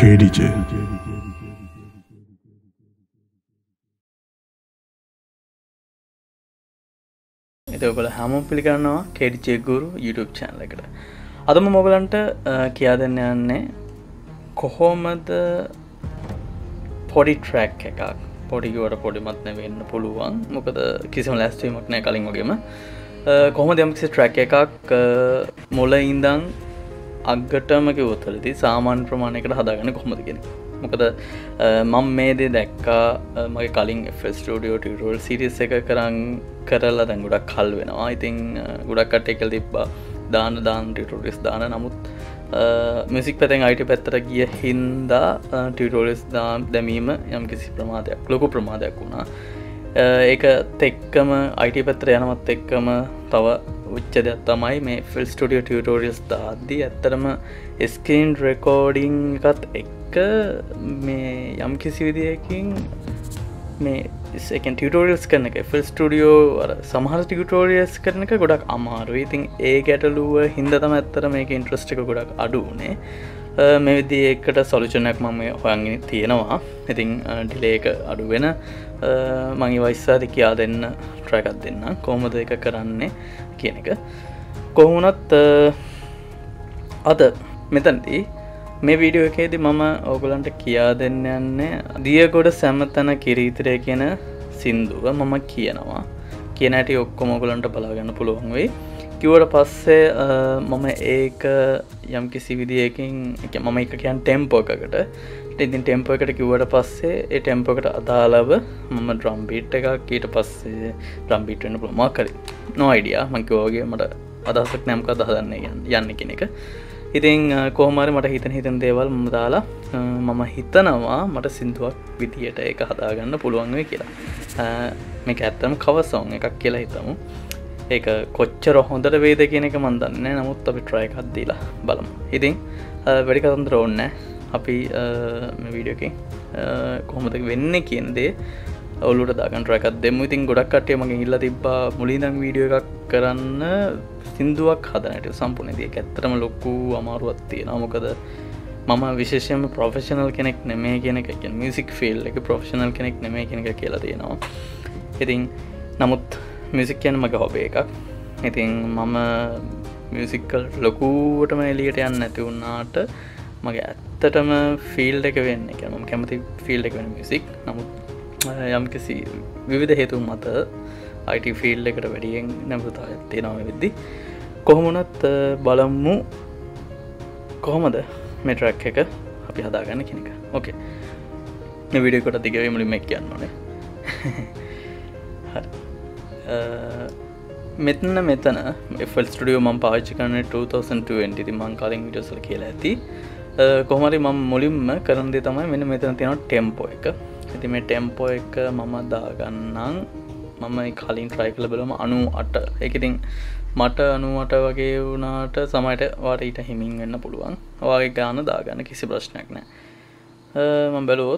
KDJ. itu ඔයගොල්ලෝ හැමෝම පිළිගන්නවා KDJ Guru YouTube channel එකට. අද මම ඔයගලන්ට කියා දෙන්න යන්නේ කොහොමද පොඩි track එකක් පොඩි කිව්වට පොඩිමත් නෙවෙන්න පුළුවන්. මොකද කිසිම ලෑස්තිවීමක් නැහැ කලින් වගේම. කොහොමද යම්කිසි track එකක් මුල ඉඳන් අගටම කිව්වොත්දී සාමාන්‍ය ප්‍රමාණයකට හදාගන්නේ කොහොමද කියන්නේ. මොකද මම මේ දේ දැක්කා මගේ කලින් FL Studio tutorial series එක කරලා දැන් ගොඩක් කල් වෙනවා. ඉතින් ගොඩක් කට්ටිය කියලා තිබ්බා දාන tutorials දාන. නමුත් music පැත්තෙන් IT පැත්තට ගිය හින්දා tutorials දැමීම යම්කිසි ප්‍රමාදයක් ලොකු ප්‍රමාදයක් වුණා. ඒකත් එක්කම IT පැත්තට යනවත් එක්කම තව උච්ච දෙයක් තමයි මේ FL Studio tutorials දාද්දී ඇත්තටම screen recording එකත් එක්ක මේ යම්කිසි විදියකින් මේ second tutorials කරන එක FL Studio අර සමහර tutorials කරන එක ගොඩක් අමාරුයි. ඉතින් ඒ ගැටලුව හින්දා තමයි ඇත්තට මේක interest එක ගොඩක් අඩු වුනේ. මේ විදිහේ එකට solution එකක් මම හොයන්ගෙන තියෙනවා. ඉතින් delay එක අඩු වෙන මම ඉස්සරහට කියා දෙන්න try එකක් දෙන්න කොහොමද ඒක කරන්නේ කියන එක. කොහොමුණත් අද මෙතනදී මේ වීඩියෝ එකේදී මම ඔයගලන්ට කියා දෙන්න යන්නේ දියගොඩ සැමතන කිරීතරය කියන සින්දුව මම කියනවා. කියන හැටි ඔක්කොම ඔයගලන්ට බලා ගන්න පුළුවන් වෙයි. කිව්වට පස්සේ මම ඒක යම්කිසි විදියකින් මම එක කියන්නේ ටෙම්පෝ එකකට. ඉතින් ටෙම්පෝ එකට කිව්වට පස්සේ ඒ ටෙම්පෝ එකට අදාළව මම ඩ්‍රම් බීට් එකක් ඊට පස්සේ ඩ්‍රම් බීට් වෙන්න පුළුවන් මොකක් හරි. no idea මම කිව්වා වගේ මට අදහසක් නැහැ මොකක්ද හදන්නේ යන්නේ කියන එක. ඉතින් කොහොම හරි මට හිතෙන දේවල් මම දාලා මම හිතනවා මට සින්දුවක් විදියට ඒක හදාගන්න පුළුවන් වෙයි කියලා. මේක ඇත්තම cover song එකක් කියලා හිතමු. ඒක කොච්චර හොඳට වේද කියන එක මම දන්නේ නැහැ. නමුත් අපි try එකක් දීලා බලමු. ඉතින් වැඩි කතන්දර ඕනේ නැහැ. අපි මේ වීඩියෝ එකෙන් කොහොමද වෙන්නේ කියන දේ ඔලුවට දාගන්න try එකක් දෙමු. ඉතින් ගොඩක් කට්ටිය මගෙන් ඉල්ලා තිබ්බා මුලින් ඉඳන් වීඩියෝ එකක් කරන්න සින්දුවක් හදන හැටි සම්පූර්ණයෙන්. ඒක ඇත්තටම ලොකු අමාරුවක් තියෙනවා. මොකද මම විශේෂයෙන්ම ප්‍රොෆෙෂනල් කෙනෙක් නෙමෙයි කියන එක. කියන්නේ මියුසික් ෆීල්ඩ් එකේ ප්‍රොෆෙෂනල් කෙනෙක් නෙමෙයි කියන එක කියලා තියෙනවා. ඉතින් නමුත් මියුසික් කියන්නේ මගේ හොබි එකක්. ඉතින් මම මියුසික් ලොකුවටම එළියට යන්නේ නැති වුණාට මගේ ඇත්තටම ෆීල්ඩ් එක වෙන්නේ කියන්නේ මම කැමති ෆීල්ඩ් එක වෙන මියුසික්. නමුත් යම්කිසි විවිධ හේතු මත IT ෆීල්ඩ් එකට වැඩියෙන් නැඹුරුතාවයක් තියෙනවා මේ වෙද්දි. කොහොම වුණත් බලමු කොහොමද මේ ට්‍රැක් එක අපි හදාගන්න කියන එක. ඕකේ. මේ වීඩියෝ එකට දිග වෙයි මුලින්ම කියන්න ඕනේ. හරි. මෙතන FL Studio මම පාවිච්චි කරන්නේ 2020 ඉතින් මම කලින් වීඩියෝස් වල කියලා ඇති. කොහොම හරි මම මුලින්ම කරන දේ තමයි මෙන්න මෙතන තියෙන ටෙම්පෝ එක. ඉතින් මේ ටෙම්පෝ එක මම දාගන්නම්. මම කලින් try කරලා බලමු 98. ඒක ඉතින් මට 98 වගේ වුණාට සමහරට ඔයාලට ඊට හිමින් වෙන්න පුළුවන්. ඔයාගේ ගාන දාගන්න කිසි ප්‍රශ්නයක් නැහැ. මම බැලුවොත්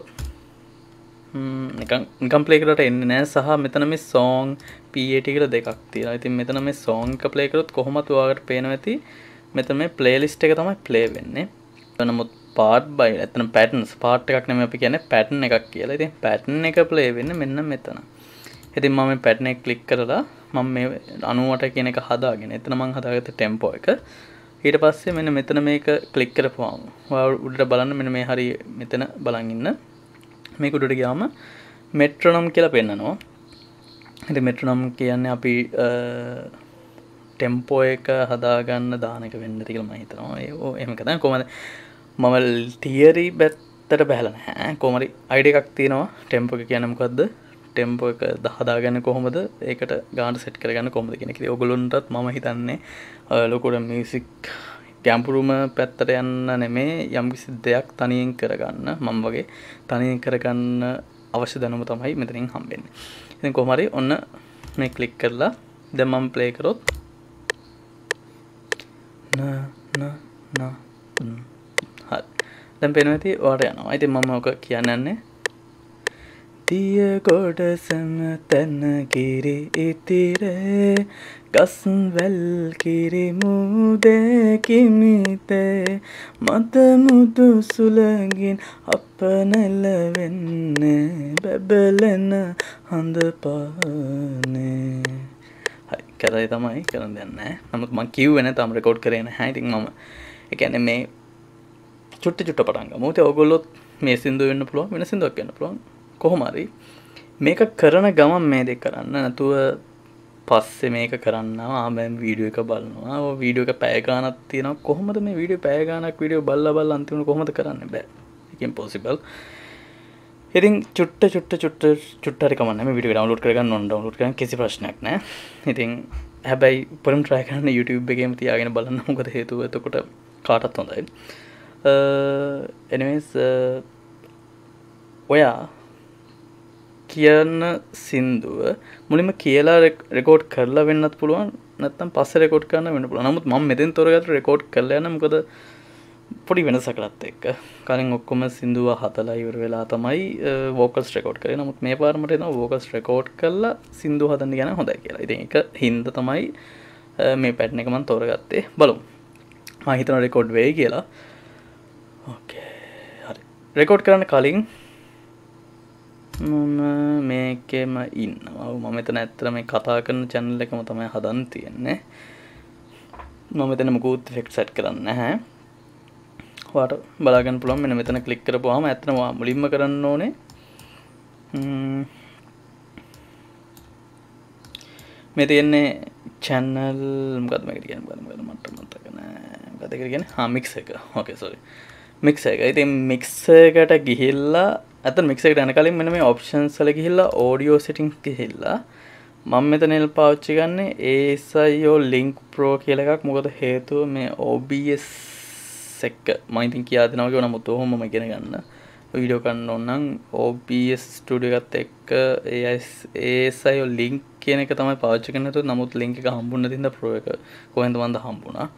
නිකන් ප්ලේ කරලා එන්නේ නැහැ. සහ මෙතන මේ song PAT කියලා දෙකක් තියෙනවා. ඉතින් මෙතන මේ song එක ප්ලේ කරොත් කොහොමද ඔයාලට පේනවා ඇති මෙතන මේ playlist එක තමයි play වෙන්නේ. නමුත් part by එතන patterns part එකක් නෙමෙයි අපි කියන්නේ pattern එකක් කියලා. ඉතින් pattern එක play වෙන්නේ මෙන්න මෙතන. ඉතින් මම මේ pattern එක click කරලා මම මේ 98 කියන එක හදාගෙන එතන මම හදාගත්ත tempo එක ඊට පස්සේ මෙන්න මෙතන මේක click කරපුවාම ඔයාලා උඩට බලන්න මෙන්න මේ හරිය මෙතන බලන් ඉන්න. මේක උඩට ගියාම metronome කියලා පෙන්නනවා. ඉතින් metronome කියන්නේ අපි tempo එක හදාගන්න දාන එක වෙන්න ඇති කියලා මම හිතනවා. එහෙම කතා කොහමද මම theory පැත්තට බහලා නැහැ. කොහොම හරි idea එකක් තියෙනවා tempo එක කියන්නේ මොකද්ද? tempo එක හදාගන්නේ කොහොමද? ඒකට ගාන set කරගන්න කොහොමද කියන එක. ඉතින් ඔයගොල්ලන්ටත් මම හිතන්නේ ලොකුට music ගැඹුරුම පැත්තට යන්න නෙමෙයි යම්කිසි දෙයක් තනියෙන් කරගන්න මම වගේ තනියෙන් කරගන්න අවශ්‍ය දැනුම තමයි මෙතනින් හම්බෙන්නේ. ඉතින් කොහොම හරි ඔන්න මේ click කරලා දැන් මම play කරොත් හරි. දැන් පේනවා ඇති ඔයාලට යනවා. ඉතින් මම ඔක කියන්නේ දිය ගොඩ සම තන කිරි ඉතිරේ ගස් වැල් කිරි මුදේ කිමිතේ මත මුදු සුලඟින් අප නැලවෙන්නේ බැබලෙන හඳ පානේ. හරි කරේ තමයි කරන් දෙන්නේ නැහැ. නමුත් මම කිව්වේ නැහැ තාම රෙකෝඩ් කරේ නැහැ. ඉතින් මම ඒ කියන්නේ මේ චුට්ට පටන් ගමු. ඉතින් ඔයගොල්ලෝ මේ සින්දුව වෙන්න පුළුවන් වෙන සින්දුවක් වෙන්න පුළුවන්. කොහොම හරි මේක කරන ගමන් මේ දෙක කරන්න නැතුව පස්සේ මේක කරන්නවා මම වීඩියෝ එක බලනවා. ඔය වීඩියෝ එක පැය ගාණක් තියෙනවා. කොහොමද මේ වීඩියෝ පැය ගාණක් වීඩියෝ බලලා අන්තිමට කොහොමද කරන්න බෑ. ඒක ඉම්පොසිබල්. ඉතින් චුට්ට හරි කමන්නේ මේ වීඩියෝ එක ඩවුන්ලෝඩ් කරගන්න ඕන. ඩවුන්ලෝඩ් කරගන්න කිසි ප්‍රශ්නයක් නැහැ. ඉතින් හැබැයි උපරිම try කරන්න YouTube එකේම තියාගෙන බලන්න. මොකද හේතුව එතකොට කාටත් හොඳයි. anyways ඔයා කියන සින්දුව මුලින්ම කියලා රෙකෝඩ් කරලා වෙන්නත් පුළුවන් නැත්නම් පස්සේ රෙකෝඩ් කරන්න වෙන්න පුළුවන්. නමුත් මම මෙතෙන් තොරගත්ත රෙකෝඩ් කරලා යන මොකද පොඩි වෙනසකටත් එක්ක. කලින් ඔක්කොම සින්දුව හදලා ඉවර වෙලා තමයි වෝකල්ස් රෙකෝඩ් කරේ. නමුත් මේ පාර මට එනවා වෝකල්ස් රෙකෝඩ් කරලා සින්දුව හදන්න කියන හොඳයි කියලා. ඉතින් ඒක හින්දා තමයි මේ පැටර්න් එක මම තෝරගත්තේ. බලමු. මම හිතනවා රෙකෝඩ් වෙයි කියලා. ඕකේ. හරි. රෙකෝඩ් කරන්න කලින් මම මේකෙම ඉන්නවා. මම මෙතන ඇත්තට මේ කතා කරන channel එකම තමයි හදන්න තියෙන්නේ. මම මෙතන මොකුත් effect set කරන්නේ නැහැ. ඔයාලට බලා ගන්න පුළුවන් මෙන්න මෙතන ක්ලික් කරපුවාම ඇත්තටම මුලින්ම කරන්න ඕනේ මේ තියෙන්නේ channel මොකද්ද මේකට කියන්නේ මොකද්ද මට මතක නැහැ. මොකද්ද ඒකට කියන්නේ? mix එක. ඕකේ sorry. mix එක. ඉතින් mix එකට ගිහිල්ලා අතන mix එකට යන කලින් මෙන්න මේ options වල ගිහිල්ලා audio settings ගිහිල්ලා මම මෙතන පාවිච්චි ගන්නේ ASIO Link Pro කියලා එකක්. මොකද හේතුව මේ OBS එක මම ඉතින් කියා දෙනවා කියලා නමුත් ඔහොමම ඉගෙන ගන්න. වීඩියෝ කරන්න ඕන නම් OBS Studio එකත් එක්ක ASIO Link කියන එක තමයි පාවිච්චි කරන්න හිතුවේ. නමුත් link එක හම්බුනේ නැති හින්දා Pro එක කොහෙන්ද මන්ද හම්බුණා.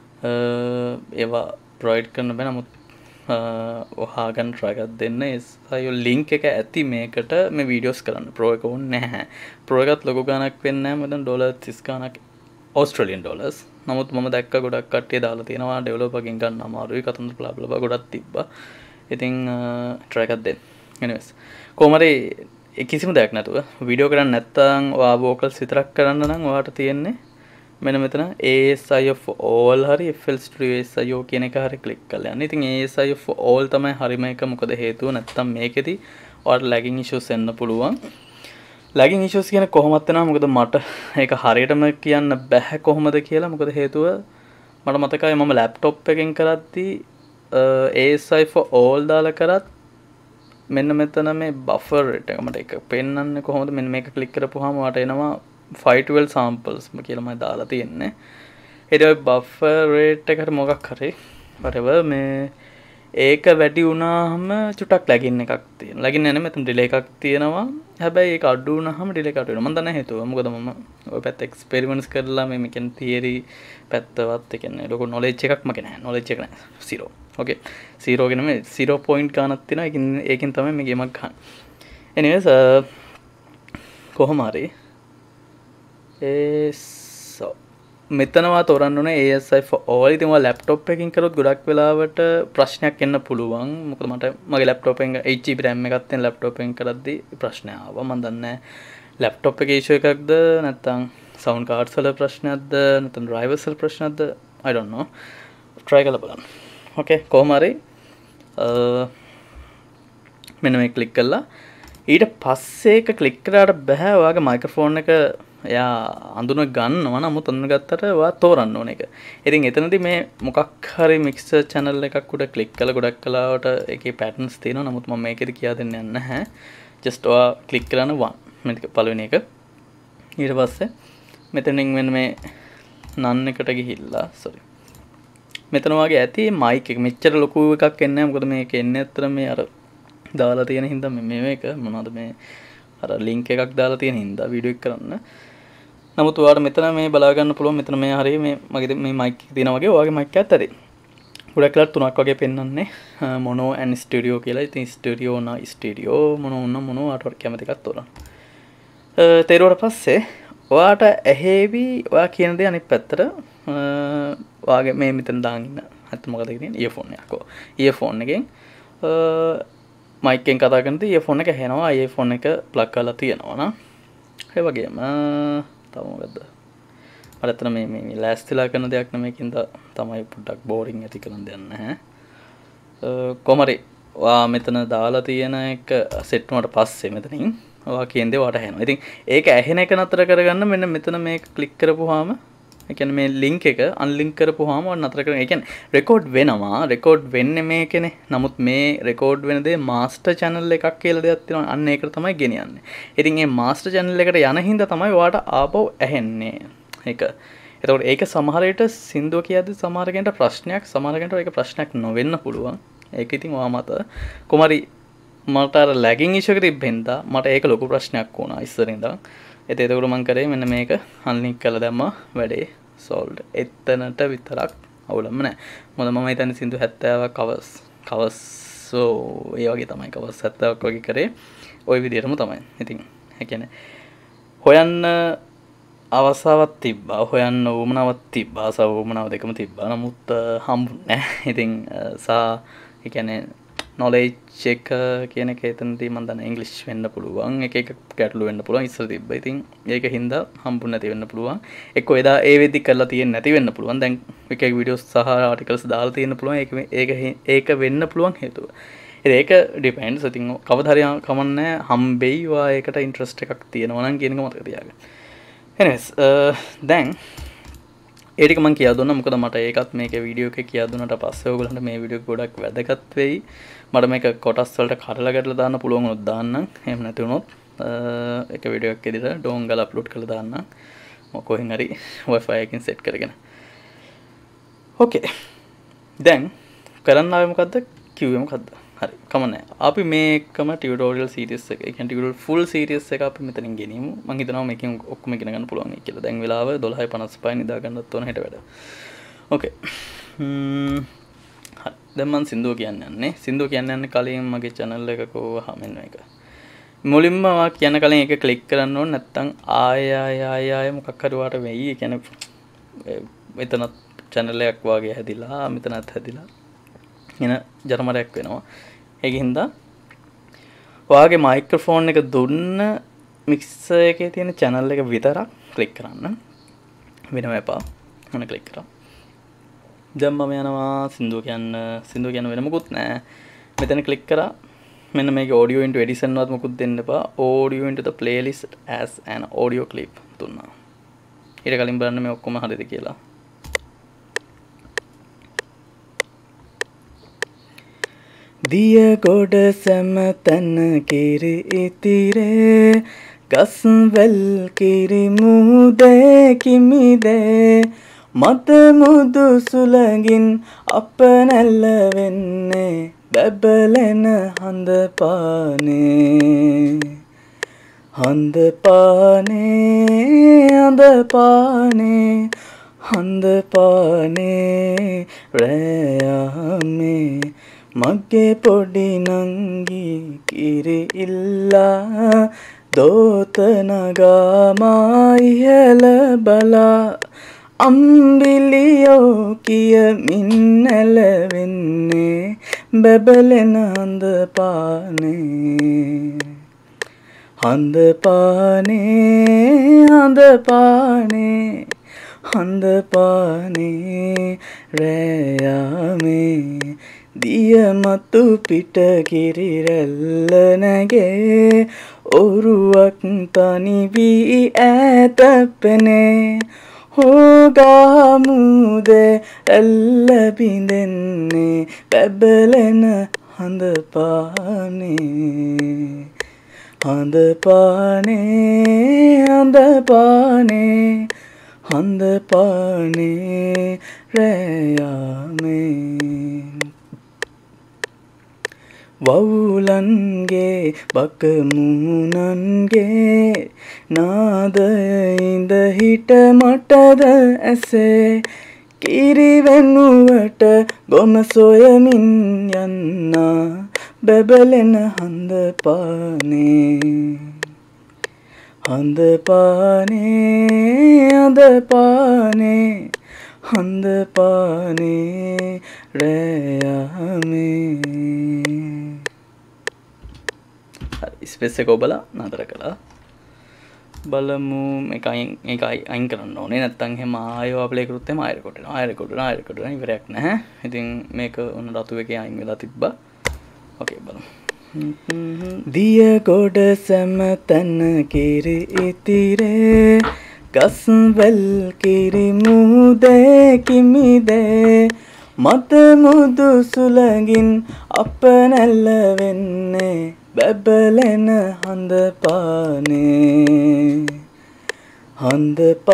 ඒවා provide කරන්න බෑ. නමුත් ඔහාගන්න try එකක් දෙන්න. ASIO link එක ඇති මේකට මේ videos කරන්න. Pro එක ඕනේ නැහැ. Pro එකත් ලොකු ගාණක් වෙන්නේ නැහැ. මම දැන් $30 ගාණක් Australian dollars. නමුත් මම දැක්ක ගොඩක් කට්ටිය දාලා තියෙනවා developer ගෙන් ගන්න අමාරුයි. කතන්දර bla bla ගොඩක් තිබ්බා. ඉතින් try එකක් දෙන්න. anyways කොහොම හරි කිසිම දෙයක් නැතුව වීඩියෝ කරන්න නැත්නම් ඔයා vocals විතරක් කරන්න නම් ඔයාට තියෙන්නේ මෙන්න මෙතන ASIO for all හරි FL Studio ASIO කියන එක හරි ක්ලික් කරලා යන්න. ඉතින් ASIO for all තමයි හරිම එක. මොකද හේතුව නැත්නම් මේකෙදි ඔයාට lagging issues එන්න පුළුවන්. lagging issues කියන කොහොමද වෙනවා? මොකද මට ඒක හරියටම කියන්න බෑ කොහොමද කියලා. මොකද හේතුව මට මතකයි මම laptop එකෙන් කරද්දී ASIO for all දාලා කරත් මෙන්න මෙතන මේ buffer rate එක මට ඒක පෙන්වන්නේ කොහොමද? මෙන්න මේක ක්ලික් කරපුවාම ඔයාට එනවා 512 samples කියලා මම දාලා තියෙන්නේ. ඊට පස්සේ buffer rate එකට මොකක් හරි whatever මේ ඒක වැඩි වුණාම චුටක් lagging එකක් තියෙනවා. lagging නේ මෙතන delay එකක් තියෙනවා. හැබැයි ඒක අඩු වුණාම delay එකක් අඩු වෙනවා. මම දන්නේ හේතුව. මොකද මම ඔය පැත්ත experiments කරලා මේ කියන්නේ theory පැත්තවත් ඒ කියන්නේ ලොකු knowledge එකක් මගේ නැහැ. knowledge එක නැහැ. 0. okay 0 ගෙන මේ 0 point ගානක් තියෙනවා. ඒකෙන් තමයි මේ ගේමක් ගන්න. anyways කොහොම හරි මෙතනවා තෝරන්න ඕනේ ASI for all. ඉතින් ඔයා laptop එකකින් කරොත් ගොඩක් වෙලාවට ප්‍රශ්නයක් එන්න පුළුවන්. මොකද මට මගේ laptop එකෙන් 8GB RAM එකක් තියෙන laptop එකෙන් කරද්දී ප්‍රශ්නය ආවා. මම දන්නේ නැහැ laptop එකේ issue එකක්ද නැත්නම් sound cards වල ප්‍රශ්නයක්ද නැත්නම් drivers වල ප්‍රශ්නයක්ද I don't know. try කරලා බලන්න. okay කොහොම හරි මෙන්න මේ ක්ලික් කළා. ඊට පස්සේ එක ක්ලික් කරාට බෑ ඔයාගේ මයික්‍රොෆෝන් එක එයා අඳුන ගන්නවා. නමුත් අඳුනගත්තට ඔයා තෝරන්න ඕන එක. ඉතින් එතනදී මේ මොකක් හරි මික්සර් channel එකක් උඩ ක්ලික් කරලා ගොඩක් කලාවට ඒකේ patterns තියෙනවා. නමුත් මම මේකෙදි කියා දෙන්න යන්නේ නැහැ. just ඔයා ක්ලික් කරන 1 මේක පළවෙනි එක. ඊට පස්සේ මෙතනින් මෙන්න මේ නන් එකට ගිහිල්ලා sorry මෙතන වගේ ඇති mic එක මෙච්චර ලොකු එකක් එන්නේ නැහැ. මොකද මේක එන්නේ අතර මේ අර දාලා තියෙන හින්දා මේක මොනවද මේ අර link එකක් දාලා තියෙන හින්දා වීඩියෝ එක කරන්න. නමුත් ඔයාලට මෙතන මේ බලා ගන්න පුළුවන්. මෙතන මේ හරිය මේ මගේ මේ mic එක තියෙනවා වගේ ඔයාගේ mic එකත් ඇති. ගොඩක් වෙලාවට තුනක් වගේ පෙන්වන්නේ මොනෝ ඇන් ස්ටීරියෝ කියලා. ඉතින් ස්ටීරියෝ නා ස්ටීරියෝ මොනෝ වුණා මොනෝ ආට කැමති එකක් තෝරන්න. තේරුවාට පස්සේ ඔයාට ඇහෙවි ඔයා කියන දේ අනිත් පැත්තට ඔයාගේ මේ මෙතන දාන් ඉන්න අත මොකද කියන්නේ ඉයර්ෆෝන් එකක්. ඉයර්ෆෝන් එකෙන් මයික් එකෙන් කතා කරනකොට ඉයර්ෆෝන් එක ඇහෙනවා. ඉයර්ෆෝන් එක ප්ලග් කරලා තියෙනවා නා. ඒ වගේම තව මොකද්ද? මට අතන මේ ලෑස්තිලා කරන දෙයක් නෙමෙයිකින්ද තමයි පොඩ්ඩක් බෝරින් ඇති කරන දෙයක් නැහැ. කොමරි ඔයා මෙතන දාලා තියෙන එක සෙට් වුණාට පස්සේ මෙතනින් ඔයා කියන දේ වාට ඇහෙනවා. ඉතින් ඒක ඇහෙන එක නතර කරගන්න මෙන්න මෙතන මේක ක්ලික් කරපුවාම ඒ කියන්නේ මේ ලින්ක් එක අන්ලින්ක් කරපුවාම ඔන්න නතර කරගෙන ඒ කියන්නේ රෙකෝඩ් වෙනවා. රෙකෝඩ් වෙන්නේ මේකනේ. නමුත් මේ රෙකෝඩ් වෙන දේ මාස්ටර් channel එකක් කියලා දෙයක් තියෙනවා. අන්න ඒකට තමයි ගෙනියන්නේ. ඉතින් මේ මාස්ටර් channel එකට යන හින්දා තමයි ඔයාට ආපහු ඇහෙන්නේ. ඒක. එතකොට ඒක සමහර විට සින්දුව කියද්දි සමහර කෙනෙක්ට ප්‍රශ්නයක් සමහර කෙනෙක්ට ඒක ප්‍රශ්නයක් නොවෙන්න පුළුවන්. ඒක ඉතින් ඔයා මත කොමාරි මට අර ලැගින් ඉෂුව එක තිබෙන්දා මට ඒක ලොකු ප්‍රශ්නයක් වුණා ඉස්සරින් ඉඳන්. එතකොට මම කරේ මෙන්න මේක අන්ලින්ක් කරලා දැම්මා වැඩේ සෝල්ඩ්. එතනට විතරක් අවුලම නැහැ. මොකද මම හිතන්නේ සින්දු 70ක් කවර්ස් ඒ වගේ තමයි කවර්ස් 70ක් වගේ කරේ. ওই විදිහටම තමයි. ඉතින් ඒ කියන්නේ හොයන්න අවස්ථාවක් තිබ්බා. හොයන්න උවමනාවක් තිබ්බා. උවමනාව දෙකම තිබ්බා. නමුත් හම්බුනේ නැහැ. ඉතින් ඒ කියන්නේ knowledge එක කියන එක එතනදී මම දන්න ඉංග්‍රීසි වෙන්න පුළුවන්. එක ගැටලු වෙන්න පුළුවන්. ඉස්සර තිබ්බා. ඉතින් ඒක හින්දා හම්බුනේ නැති වෙන්න පුළුවන්. එක්ක එදා ඒ වෙද්දි කරලා තියෙන්නේ නැති වෙන්න පුළුවන්. දැන් එක වීඩියෝස් සහ ආටිකල්ස් දාලා තියෙන්න පුළුවන්. ඒක වෙන්න පුළුවන් හේතුව. ඒක ඩිපෙන්ඩ්ස්. ඉතින් කවදා හරි කමන්නේ හම්බෙයි. වා ඒකට ඉන්ට්‍රස්ට් එකක් තියෙනවා නම් කියන එක මතක තියාගන්න. anyways දැන් ඒ ටික මම කියා දුන්නා. මොකද මට ඒකත් මේකේ වීඩියෝ එකේ කියා දුන්නාට පස්සේ ඔයගොල්ලන්ට මේ වීඩියෝ එක ගොඩක් වැදගත් වෙයි. මට මේක කොටස් වලට කඩලා ගැටලා දාන්න පුළුවන් වුණොත් දාන්නම්. එහෙම නැති වුණොත් එක වීඩියෝ එකක් එදිලා ඩෝංගල් අප්ලෝඩ් කරලා දාන්නම්. මම කොහෙන් හරි Wi-Fi එකකින් සෙට් කරගෙන. ඕකේ. දැන් කරන්න ආවේ මොකද්ද? කිව්වේ මොකද්ද? හරි. කමන්නේ. අපි මේකම ටියුටෝරියල් සීරීස් එක. ඒ කියන්නේ ටියුටෝරියල් ෆුල් සීරීස් එක අපි මෙතනින් ගෙනියමු. මම හිතනවා මේකෙන් ඔක්කොම ඉගෙන ගන්න පුළුවන් කියලා. දැන් වෙලාව 12:55 නිදා ගන්නත් ඕන හෙට වැඩ. ඕකේ. හරි. දැන් මම සින්දුව කියන්න යන්නේ. සින්දුව කියන්න යන්නේ කලින් මගේ channel එක කෝවා මෙන්න මේක. මුලින්ම මම කියන කලින් ඒක ක්ලික් කරන්න ඕනේ. නැත්නම් ආය මොකක් හරි වාට වෙයි. ඒ කියන්නේ මෙතන channel එකක් වාගේ හැදිලා මෙතනත් හැදිලා එන ජර්මරයක් වෙනවා. ඒකින්ද ඔයාගේ මයික්‍රොෆෝන් එක දුන්න මික්සර් එකේ තියෙන channel එක විතරක් ක්ලික් කරන්න. වෙනම එපා. මොන ක්ලික් කරා. දැන් මම යනවා සින්දුව කියන්න වෙන මොකුත් නැහැ. මෙතන ක්ලික් කරා. මෙන්න මේකේ audio into edition වත් මොකුත් දෙන්න එපා. audio into the playlist as an audio clip දුන්නා. ඊට කලින් බලන්න මේ ඔක්කොම හරිද කියලා. දිය ගොඩ සැම තන කිරි ඉතිරේ ගස්වැල් කිරි මුහුදේ කිමිදේ මත මුදු සුළඟින් අප නැල්ල වෙන්නේ බැබලෙන හඳ පානේ හඳ පානේ හඳ පානේ හඳ පානේ රැයාමේ මගේ පොඩි නංගි කිරි ඉල්ලා දෝත නගා ඉහළ බලා අම්බිලියෝ කියමින් නැලවෙන්නේ බැබලෙන හඳ පානේ හඳ පානේ හඳ පානේ හඳ පානේ රැයාමේ දිය මතු පිට කිරි රැල්ල නැගේ ඔරුවක් තනි වී ඈත පෙනේ හොගාමුදේ රැල්ල බිඳෙන්නේ බැබලෙන හඳ පානේ හඳ පානේ හඳ පානේ හඳ පානේ රැයාමේ වවුලන්ගේ බකමුණන්ගේ නාදය ඉඳ හිට මටද ඇසේ කිරි වෙනුවට ගොම සොයමින් යන්නා බැබලෙන හඳ පානේ හඳ පානේ හඳ පානේ හඳ පානේ රැයමේ ස්පේස් එක ඔබලා නතර කළා බලමු මේකයි අයින් කරන්න ඕනේ නැත්නම් එහෙම ආයෙ ප්ලේ කරුත් එහෙම ආයෙ රෙකෝඩ් වෙනවා ඉවරයක් නැහැ ඉතින් මේක උන රතු එකේ අයින් වෙලා තිබ්බා ඕකේ බලමු දිය ගොඩ සැම තන කිරි ඉතිරේ ගස්වැල් කිරි මුදේ කිමිදේ මත මුදු සුලඟින් අප නැල්ල වෙන්නේ බැබලෙන හඳ පානේ හඳ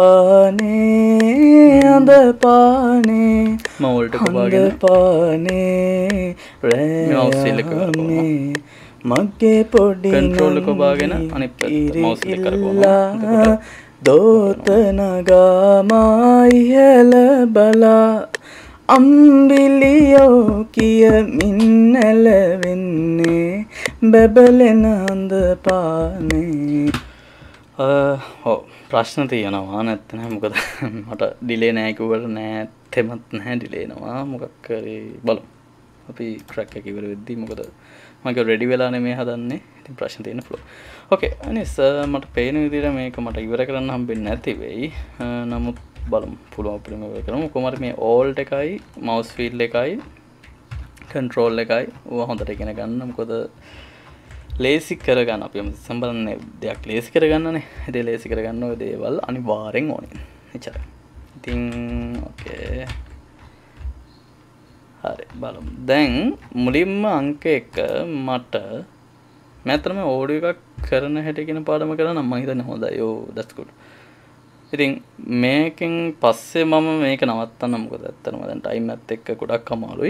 පානේ හඳ පානේ මවුල්ට කොබාගෙන පානේ රැයමේ මගේ පොඩි කන්ට්‍රෝල් එක කොබාගෙන අනිත් පැත්ත මවුස් එක කරපුවා දෝත නගා ඉහළ බලා අම්බිලියෝ කියමින් නැලවෙන්නේ බැබලෙන හඳ පානේ ප්‍රශ්න තියෙනවා නැත්නම් මොකද මට ඩිලේ නැහැ කිව්වට නැත්ෙමත් නැහැ ඩිලේ එනවා මොකක් කරේ බලමු අපි ට්‍රැක් එක ඉවර වෙද්දී මොකද මම රෙඩි වෙලා නෙමෙයි හදන්නේ ඉතින් ප්‍රශ්න තියෙන ෆ්ලෝ ඕකේ අනිස් මට පේන විදිහට මේක මට ඉවර කරන්න හම්බෙන්නේ නැති වෙයි නමුත් බලමු පුළුවන් අපිට මේක කරමු කොහොමද මේ ඕල්ට් එකයි මවුස් වීල් එකයි කන්ට්‍රෝල් එකයි ඕවා හොඳට ඉගෙන ගන්න මොකද ලේසි කරගන්න අපි සම්බන්ධනේ දෙයක් ලේසි කරගන්නනේ ඒ ලේසි කරගන්න ඔය දේවල් අනිවාර්යෙන් ඕනේ එච්චරයි ඉතින් ඕකේ හරි බලමු දැන් මුලින්ම අංක 1 මට මම ඕඩියෝ එකක් කරන හැටි කියන පාඩම කරා නම් මම හිතන්නේ හොඳයි ඕ that's good ඉතින් මේකෙන් පස්සේ මම මේක නවත්තන්න මොකද ඇත්තටම දැන් ටයිම් එකත් එක්ක ගොඩක් අමාරුයි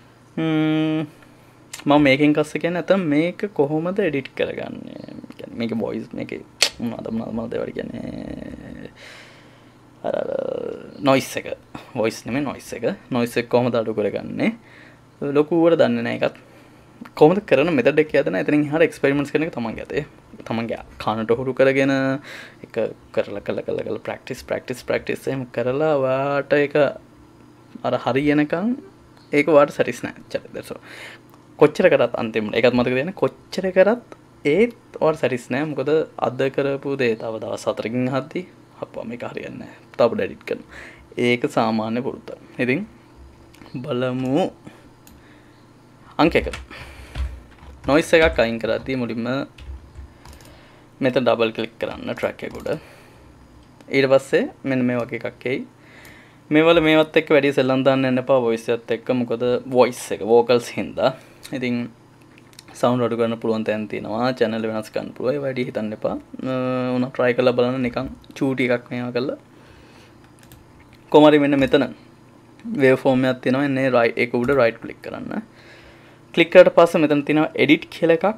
මම මේකෙන් කස්ස කියන්නේ නැත්නම් මේක කොහොමද එඩිට් කරගන්නේ කියන්නේ මේක වොයිස් මේකේ මොනවද දේවල් කියන්නේ අර නොයිස් එක වොයිස් නෙමෙයි නොයිස් එක කොහොමද අඩු කරගන්නේ ලොකුවට දන්නේ නැහැ ඒකත් කොහොමද කරන මෙතඩ් එක යදන එතනින් එහාට එක්ස්පෙරිමන්ට්ස් කරන එක තමන්ගේ අතේ තමන්ගේ කනට හුරු කරගෙන එක කරලා ප්‍රැක්ටිස් එහෙම කරලා වාට ඒක අර හරියනකම් ඒක වාට සැටිස් නැහැ චරිතය කොච්චර කරත් අන්තිමට ඒකත් මතක තියාගන්න කොච්චර කරත් ඒත් වාට සැටිස් නැහැ මොකද අද කරපු දේ තව දවස් 4කින් අහද්දි අප්පා මේක හරියන්නේ නැහැ තව එඩිට් කරනවා ඒක සාමාන්‍ය පුරුද්ද ඉතින් බලමු අංක 1 නොයිස් එකක් අයින් කරද්දී මුලින්ම මෙතන ඩබල් ක්ලික් කරන්න ට්‍රැක් එක උඩ ඊට පස්සේ මෙන්න මේ වගේ එකක් එයි මේවත් එක්ක වැඩි සෙල්ලම් දාන්න යන්න එපා වොයිස් එකත් එක්ක මොකද වොයිස් එක වෝකල්ස් හින්දා ඉතින් සවුන්ඩ් අඩු කරන්න පුළුවන් තැන් තියෙනවා channel වෙනස් කරන්න පුළුවන් ඒ වැඩි හිතන්න එපා උනා try කරලා බලන්න නිකන් චූටි එකක් මේවා කරලා කොහමරි මෙන්න මෙතන waveform එකක් තියෙනවා එන්නේ right ඒක උඩ right click කරන්න ක්ලික් කරලා පස්සේ මෙතන තියෙනවා edit කියලා එකක්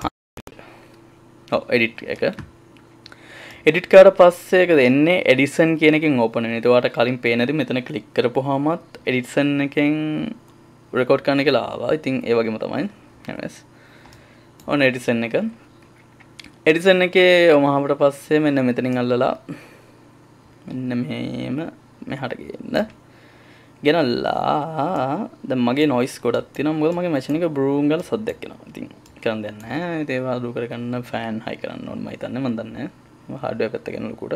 ඔව් edit එක edit කරලා පස්සේ ඒක එන්නේ edison කියන එකෙන් open වෙනවා. ඒකට කලින් පේනදී මෙතන ක්ලික් කරපුවාමත් edison එකෙන් record කරන්න කියලා ආවා. ඉතින් ඒ වගේම තමයි. anyways ඔන්න edison එක. edison එකේ ඔමහවට පස්සේ මෙන්න මෙතනින් අල්ලලා මෙන්න මෙහෙම මෙහාට ගේන්න. ගෙනල්ලා දැන් මගේ noise ගොඩක් තියෙනවා. මොකද මගේ machine එක broom ගාලා සද්දයක් එනවා. ඉතින් කරන්න දෙයක් නැහැ. ඒව අඩු කරගන්න fan high කරන්න ඕනේ මම හිතන්නේ මන් දන්නේ නැහැ. hardware පැත්ත ගැන ලොකුට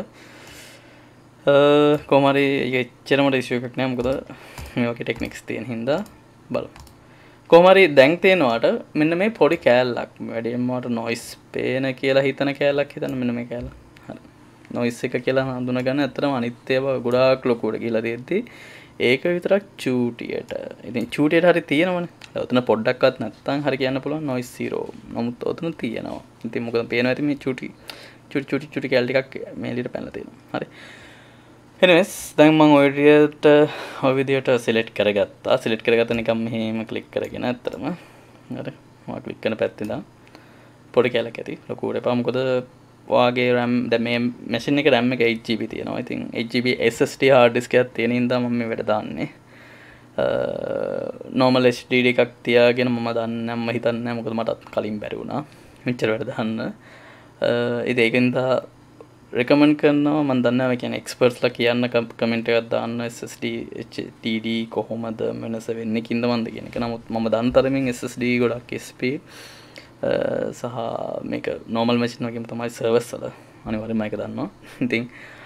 කොහොම හරි ඒක එච්චරම ඉෂුව එකක් නෑ මොකද මේ වගේ ටෙක්නික්ස් තියෙන හින්දා බලමු කොහොම හරි දැන් තේනවාට මෙන්න මේ පොඩි කෑල්ලක් වැඩියෙන්ම වට noise පේන කියලා හිතන කෑල්ලක් හිතන්න මෙන්න මේ කෑල්ල හරි noise එක කියලා හඳුනගන්න ඇත්තටම අනිත් ඒවා ගොඩාක් ලොකුට කියලා තියෙද්දි ඒක විතරක් චූටියට ඉතින් චූටියට හරි තියෙනවනේ ඔතන පොඩ්ඩක්වත් නැත්තම් හරි කියන්න පුළුවන් noise zero නමුත් ඔතන තියෙනවා ඉතින් මොකද පේනවා ඇති මේ චුටි කැල් ටිකක් මේ එළියට පැනලා තියෙනවා. හරි. anyways දැන් මම ඔය විදියට select කරගත්තා. select කරගත්ත නිකන් මෙහෙම click කරගෙන ඇත්තටම හරි. මම click කරන පැත්තේ ඉඳන් පොඩි කැලක් ඇති. ලොකුවට එපා. මොකද වාගේ RAM දැන් මේ මැෂින් එකේ RAM එක 8GB තියෙනවා. ඉතින් 8GB SSD hard disk එකක් තියෙන හින්දා මම මේ වැඩ දාන්නේ. normal HDD එකක් තියාගෙන මම දන්නේ මම හිතන්නේ නැහැ මොකද මටත් කලින් බැරි වුණා. මෙච්චර වැඩ දාන්න. ඉතින් ඒකෙන්ද recommend කරනවා මම දන්නේ නැහැ කියන්නේ experts ලා කියන්න comment එකක් දාන්න SSD HDD කොහොමද වෙනස වෙන්නේ කින්ද මන්ද කියන එක. නමුත් මම දන්න තරමින් SSD ගොඩක් speed සහ මේක normal machine වගේම තමයි servers වල අනිවාර්යයෙන්ම ඒක දන්නවා. ඉතින්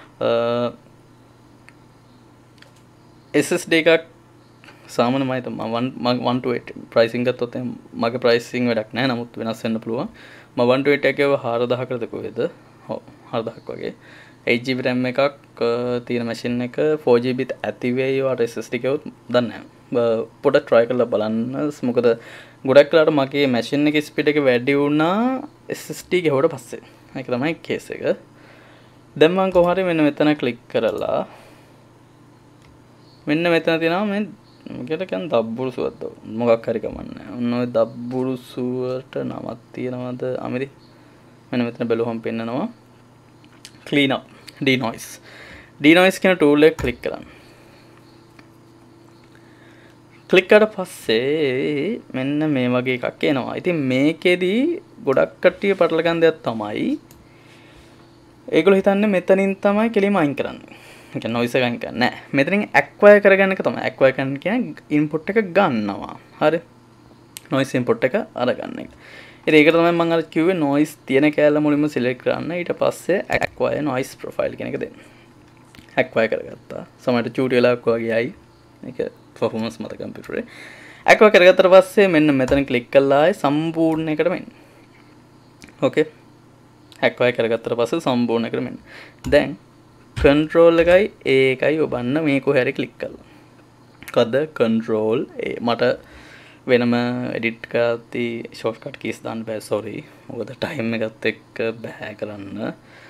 SSD එකක් සාමාන්‍යමයි තමයි 128 pricing ගත්තොත් මගේ pricing වැඩක් නැහැ. නමුත් වෙනස් වෙන්න පුළුවන්. මම 128 එකේ 4000කට කොහෙද? ඔව් 4000ක් වගේ. 8GB RAM එකක් තියෙන machine එක 4GB ඇති වෙයි වට SSD එකවත් දන්නේ නැහැ. පොඩ්ඩක් try කරලා බලන්න. මොකද ගොඩක් වෙලාවට මගේ machine එකේ speed එක වැඩි වුණා SSD ගෙවුවට පස්සේ. ඒක තමයි case එක. දැන් මම කොහොම හරි මෙන්න මෙතන click කරලා මෙන්න මෙතන තියෙනවා මේ මොකද කියන්නේ දබ්බුරුසුවක්ද මොකක් හරි කමන්නේ. ඔන්න ඔය දබ්බුරුසුවට නමක් තියෙනවද අමිරි? මෙන්න මෙතන බැලුවම පෙන්නනවා clean up denoise. denoise කියන tool එක click කරන්න. click කරලා පස්සේ මෙන්න මේ වගේ එකක් එනවා. ඉතින් මේකෙදි ගොඩක් කට්ටිය පටල ගන්න දෙයක් තමයි ඒගොල්ලෝ හිතන්නේ මෙතනින් තමයි කෙලිම අයින් කරන්නේ. ඒ කියන්නේ noise එක අයින් කරන්නේ නැහැ. මෙතනින් acquire කරගන්න එක තමයි. acquire කරන කියන්නේ input එක ගන්නවා. හරි. noise input එක අරගන්න එක. ඉතින් ඒක තමයි මම අර කිව්වේ noise තියෙන කැලල මුලින්ම select කරන්න. ඊට පස්සේ acquire noise profile කියන එක දෙන්න. acquire කරගත්තා. සමහරට චූටි වෙලාවක් වගේ ආයි. මේක performance මත කම්පියුටරේ. acquire කරගත්තට පස්සේ මෙන්න මෙතන click කළා ආයි සම්පූර්ණ එකට මෙන්න. okay. acquire කරගත්තට පස්සේ සම්පූර්ණ එකට මෙන්න. දැන් control එකයි A එකයි ඔබන්න මේ කොහේ හරි click කරලා. මොකද control A මට වෙනම edit කරති shortcut keys දාන්න බෑ sorry. මොකද time එකත් එක්ක බෑ කරන්න.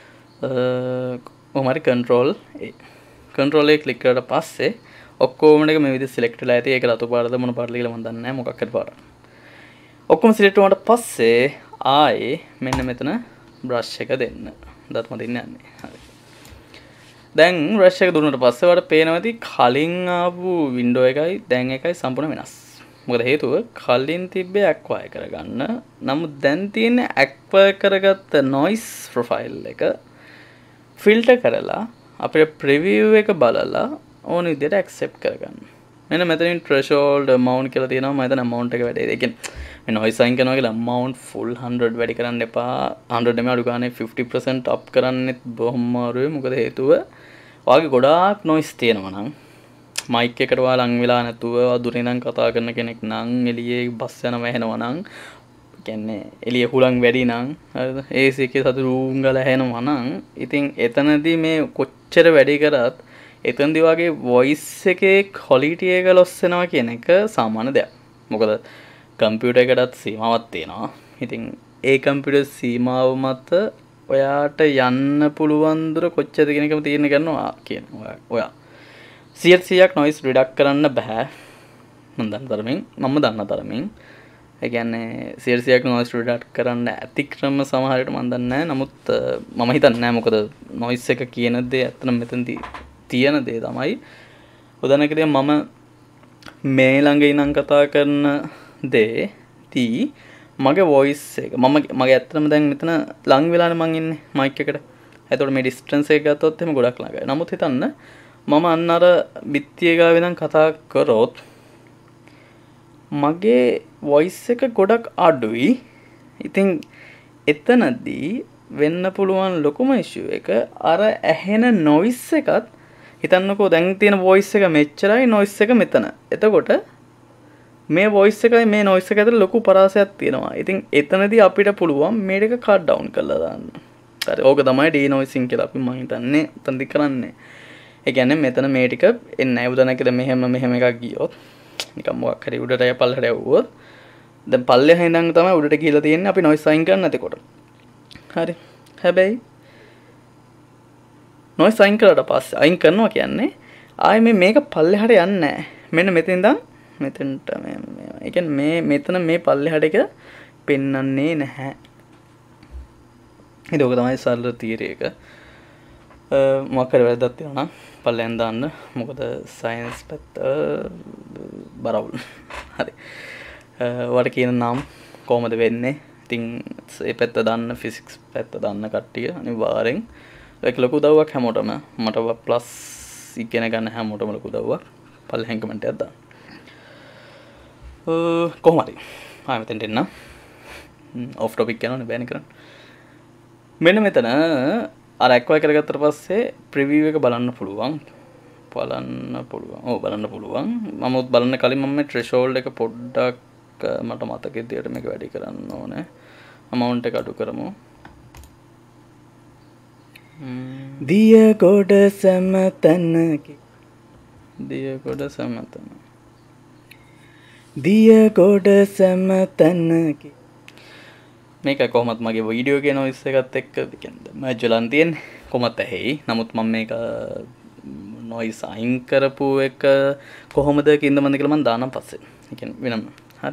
කොහොම හරි control A. control A click කරලා පස්සේ ඔක්කොම ටික මේ විදිහට select වෙලා ඇති. ඒක රතු පාටද මොන පාටද කියලා මම දන්නේ නැහැ. මොකක් හරි පාටක්. ඔක්කොම select වුණාට පස්සේ ආයේ මෙන්න මෙතන brush එක දෙන්න. දත් මත ඉන්නේ නැහැ. හරි. දැන් brush එක දුන්නාට පස්සේ ඔයාලට පේනවා ඇති කලින් ආපු window එකයි දැන් එකයි සම්පූර්ණ වෙනස්. මොකද හේතුව කලින් තිබ්බේ acquire කරගන්න. නමුත් දැන් තියෙන්නේ acquire කරගත්ත noise profile එක filter කරලා අපේ preview එක බලලා ඕන විදිහට accept කරගන්න. මෙන්න මෙතනින් threshold amount කියලා තියෙනවා. මම හිතන amount එක වැඩි. ඒ කියන්නේ මේ noise sign කරනවා කියලා amount full 100 වැඩි කරන්න එපා. 100 නෙමෙයි අඩු ගානේ 50% up කරන්නෙත් බොහොම අමාරුයි. මොකද හේතුව ඔයාගේ ගොඩාක් noise තියෙනවා නම් mic එකට ඔයා ලං වෙලා නැතුව දුරින් ඉඳන් කතා කරන කෙනෙක් නම් එළියේ බස් යනවා ඇහෙනවා නම් කියන්නේ එළිය හුලං වැඩි නම් හරිද AC එකේ සතු රූම් ගල ඇහෙනවා නම් ඉතින් එතනදී මේ කොච්චර වැඩි කරත් එතනදී වගේ voice එකේ quality එක loss වෙනවා කියන එක සාමාන්‍ය දෙයක්. මොකද කම්පියුටර් එකටත් සීමාවක් තියෙනවා. ඉතින් ඒ කම්පියුටර් සීමාව මත ඔයාට යන්න පුළුවන් දුර කොච්චරද කියන එකම තීරණය කරනවා කියනවා. ඔයා 100%ක් noise reduct කරන්න බෑ. මම දන්න තරමින්. ඒ කියන්නේ 100%ක් noise reduct කරන්න ඇති ක්‍රම සමහරවිට මම දන්නේ නැහැ. නමුත් මම හිතන්නේ නැහැ මොකද noise එක කියන දේ අතන මෙතනදී තියෙන දේ තමයි උදාහරණයකට මම මේ ළඟ ඉඳන් කතා කරන දේ දී මගේ voice එක මගේ ඇත්තටම දැන් මෙතන ලං වෙලානේ මං ඉන්නේ mic එකට. එතකොට මේ distance එක ගත්තොත් එහෙම ගොඩක් ළඟයි. නමුත් හිතන්න මම අන්න අර බිත්තිය ගාව ඉඳන් කතා කරොත් මගේ voice එක ගොඩක් අඩුයි. ඉතින් එතනදී වෙන්න පුළුවන් ලොකුම issue එක අර ඇහෙන noise එකත් හිතන්නකෝ දැන් තියෙන voice එක මෙච්චරයි noise එක මෙතන. එතකොට මේ voice එකයි මේ noise එක අතර ලොකු පරාසයක් තියෙනවා. ඉතින් එතනදී අපිට පුළුවන් මේ දෙක cut down කරලා දාන්න. හරි. ඕක තමයි denoising කියලා අපි මම හිතන්නේ උතන්දි කරන්නේ. ඒ කියන්නේ මෙතන මේ ටික එන්නේ නැහැ. උදාහරණයකට මෙහෙම එකක් ගියොත් නිකන් මොකක් හරි උඩට ය පල්ලට යවුවොත් දැන් පල්ලෙහා ඉඳන් තමයි උඩට ගිහලා තියෙන්නේ අපි noise sign කරන්න එතකොට. හරි. හැබැයි noise sign කරලා පස්සේ අයින් කරනවා කියන්නේ ආයේ මේක පල්ලෙහාට යන්නේ නැහැ. මෙන්න මෙතෙන් ඉඳන් මෙතෙන්ට ඒ කියන්නේ මෙතන මේ පල්ලෙහාට එක පෙන්වන්නේ නැහැ. ඉතින් ඔක තමයි සරල තියරි එක. මොකක් හරි වැරද්දක් තියෙනවා නම් පල්ලෙන් දාන්න. මොකද සයන්ස් පැත්ත බරවුල්. හරි. ඔයාලට කියන නම් කොහොමද වෙන්නේ? ඉතින් ඒ පැත්ත දන්න ෆිසික්ස් පැත්ත දන්න කට්ටිය අනිවාර්යෙන් ඒක ලොකු උදව්වක් හැමෝටම. මට ප්ලස් ඉගෙන ගන්න හැමෝටම ලොකු උදව්වක්. පල්ලෙන් කමෙන්ට් එකක් දාන්න. කොහොම හරි. ආයෙ මෙතෙන්ට එන්න. ඔෆ් ටොපික් යනවනේ බෑනේ කරන්න. මෙන්න මෙතන අර ඇක්වයි කරගත්තට පස්සේ ප්‍රිවිව් එක බලන්න පුළුවන්. බලන්න පුළුවන්. මම උත් බලන්න කලින් මම මේ threshold එක පොඩ්ඩක් මට මතකෙ විදියට මේක වැඩි කරන්න ඕනේ. amount එක අඩු කරමු. දිය ගොඩ සමතනකි. දිය ගොඩ සමතනකි. මේක කොහොමත් මගේ වීඩියෝ කියන නොයිස් එකත් එක්ක කියන්නේ මැච් වෙලා තියෙන්නේ. කොහොමත් ඇහෙයි. නමුත් මම මේක නොයිස් අයින් කරපු එක කොහොමද කින්දමන්ද කියලා මම දානම් පස්සේ. ඒ කියන්නේ වෙනම. හරි.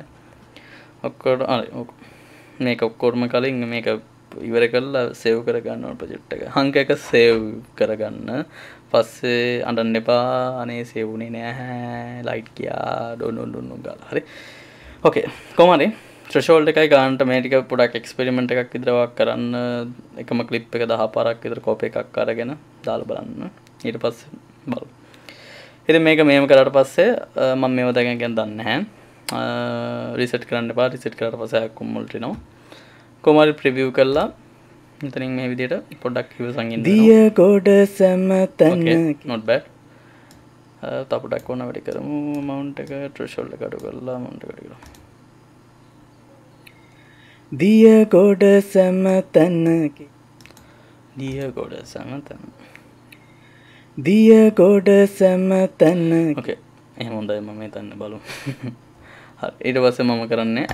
මේක ඔක්කොම කලින් මේක ඉවර කරලා සේව් කරගන්න ඕන ප්‍රොජෙක්ට් එක. හංක එක සේව් කරගන්න. පස්සේ අඬන්න එපා. අනේ සේව් වුණේ නැහැ. ලයිට් ගියා. ඩොන් ගාලා. හරි. ඕකේ. කොහොම හරි threshold එකයි ගන්නට මේ ටික පොඩක් එක්ස්පෙරිමන්ට් එකක් විතර වක් කරන්න. එකම ක්ලිප් එක 10 පාරක් විතර කෝපි එකක් අරගෙන දාලා බලන්න. ඊට පස්සේ බලමු. ඉතින් මේක මෙහෙම කරාට පස්සේ මම මේව දැන් ගැන දන්නේ නැහැ. රීසෙට් කරන්න එපා. රීසෙට් කරාට පස්සේ අකුම් වලට එනවා. කොහොමද ප්‍රිවිව් කරලා මෙතනින් මේ විදිහට පොඩ්ඩක් ඉවසන් ඉන්න. දිය ගොඩ සමතන. not bad. තව පොඩ්ඩක් ඕන වැඩි කරමු. amount එක threshold එක අඩු කරලා amount එක අඩු කරමු. දිය ගොඩ සමතනකි. දිය ගොඩ සමතන. ඕකේ. එහෙනම් හොඳයි මම හිතන්න බලමු. හරි. ඊට පස්සේ මම කරන්නේ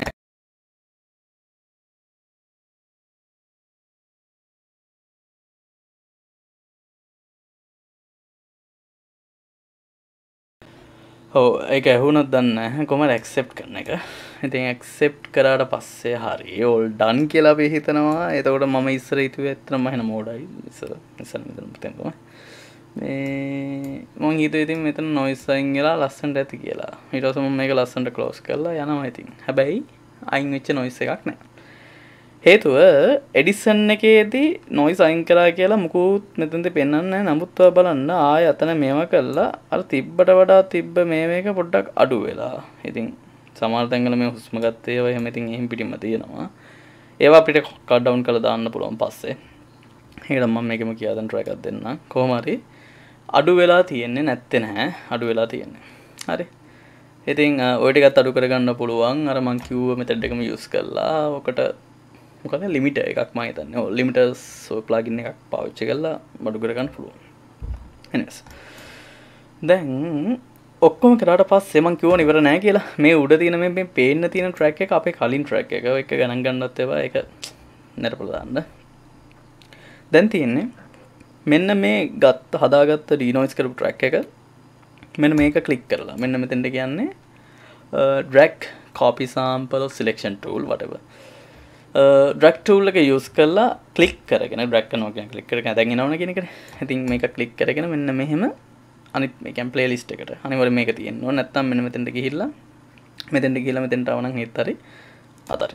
ඒක ඇහුණත් දන්නේ නැහැ කොහමද ඇක්සෙප්ට් කරන එක. ඉතින් ඇක්සෙප්ට් කරාට පස්සේ හරි ඕල් ඩන් කියලා අපි හිතනවා. එතකොට මම ඉස්සර හිතුවේ ඇත්තටම එහෙනම් මෝඩයි. ඉස්සර මෙතන තමයි. මේ මම හිතුවේ ඉතින් මෙතන noise අයින් වෙලා ලස්සනට ඇති කියලා. ඊට පස්සේ මම මේක ලස්සනට close කරලා යනවා ඉතින්. හැබැයි අයින් වෙච්ච noise එකක් නැහැ. හේතුව එඩිසන් එකේදී noise අයින් කරා කියලා මුකුත් මෙතනදී පෙන්වන්නේ නැහැ. නමුත් ඔය බලන්න ආය අතන මේව කළා අර තිබ්බට වඩා තිබ්බ මේක පොඩ්ඩක් අඩු වෙලා. ඉතින් සමහර තැන්වල මේ හුස්ම ගත්තේ ඒවා එහෙම ඉතින් එහෙම් පිටින්ම තියෙනවා. ඒවා අපිට කට් ඩවුන් කරලා දාන්න පුළුවන් පස්සේ. ඒකට මම මේකම කියලා දැන් try එකක් දෙන්නම්. කොහොම හරි අඩු වෙලා තියෙන්නේ නැත්තේ නැහැ. අඩු වෙලා තියෙන්නේ. හරි. ඉතින් ඔය ටිකත් අඩු කරගන්න පුළුවන්. අර මම කිව්ව මෙතඩ් එකම යූස් කරලා ඔකට මොකද ලිමිටර් එකක් මම හිතන්නේ. ඔව් ලිමිටර්ස් ඔය ප්ලගින් එකක් පාවිච්චි කරලා අඩු කරගන්න පුළුවන්. එනස්. දැන් ඔක්කොම කරාට පස්සේ මම කිව්වනේ ඉවර නැහැ කියලා. මේ උඩ තියෙන මේ පේන්න තියෙන ට්‍රැක් එක අපේ කලින් ට්‍රැක් එක. ඒක ගණන් ගන්නවත් ඒවා ඒක නතරපොළ දාන්න. දැන් තියෙන්නේ මෙන්න මේ හදාගත්ත ඩීනොයිස් කරපු ට්‍රැක් එක මෙන්න මේක ක්ලික් කරලා මෙන්න මෙතෙන්ට කියන්නේ drag copy sample of selection tool whatever drag tool එක use කරලා ක්ලික් කරගෙන drag කරනවා කියන ක්ලික් කරගෙන දැන් එනවනේ කියන එකනේ. ඉතින් මේක ක්ලික් කරගෙන මෙන්න මෙහෙම අනිත් මේ කියන්නේ playlist එකට අනිවාර්යෙන් මේක තියෙන්න ඕන. නැත්නම් මෙන්න මෙතෙන්ට ගිහිල්ලා මෙතෙන්ට ආව නම් ඒත් හරි අතරින්.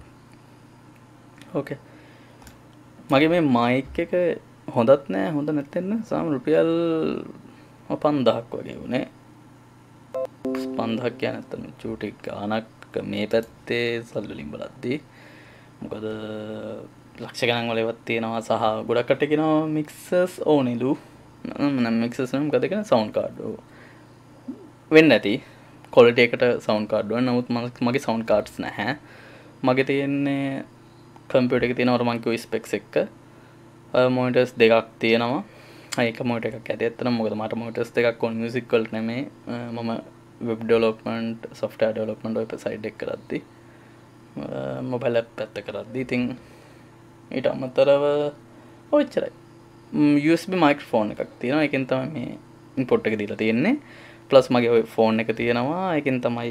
ඕකේ. මගේ මේ මයික් එක හොඳත් නෑ හොඳ නැත්නම් සාම රුපියල් 5000ක් වගේ වුණේ. 5000ක් කියන්නේ නැත්නම් චූටි ගාණක් මේ පැත්තේ සල්ලි වලින් බලද්දී. මොකද ලක්ෂ ගණන් වල ඒවත් තියෙනවා සහ ගොඩක් කට්ටිය කියනවා මික්සර්ස් ඕනෙලු. නම් මික්සර්ස් නම් මොකද කියන සවුන්ඩ් කාඩ් වෙන්න ඇති. ක්වොලිටි එකට සවුන්ඩ් කාඩ් වань. නමුත් මගේ සවුන්ඩ් කාඩ්ස් නැහැ. මගේ තියෙන්නේ කම්පියුටර් එකේ තියෙනවා මම කිව්ව ස්පෙක්ස් එක. මොනිටර්ස් දෙකක් තියෙනවා. ඒක මොනිටර් එකක් ඇති ඇත්තටම මොකද මට මොනිටර්ස් දෙකක් ඕන මියුසික් වලට නෙමෙයි. මම වෙබ් ඩෙවලොප්මන්ට් සොෆ්ට්වෙයාර් ඩෙවලොප්මන්ට් ඔය සයිඩ් එක කරද්දී මොබයිල් ඇප් පැත්ත කරද්දී ඉතින් ඊට අමතරව ඔච්චරයි. USB මයික්‍රොෆෝන් එකක් තියෙනවා. ඒකෙන් තමයි මේ ඉන්පුට් එක දීලා තියෙන්නේ. ප්ලස් මගේ ඔය ෆෝන් එක තියෙනවා. ඒකෙන් තමයි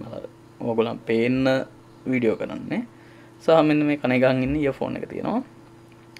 ඕගොල්ලන් පේන්න වීඩියෝ කරන්නේ. සහ මෙන්න මේ කනේ ගහන් ඉන්න ඉයර්ෆෝන් එක තියෙනවා.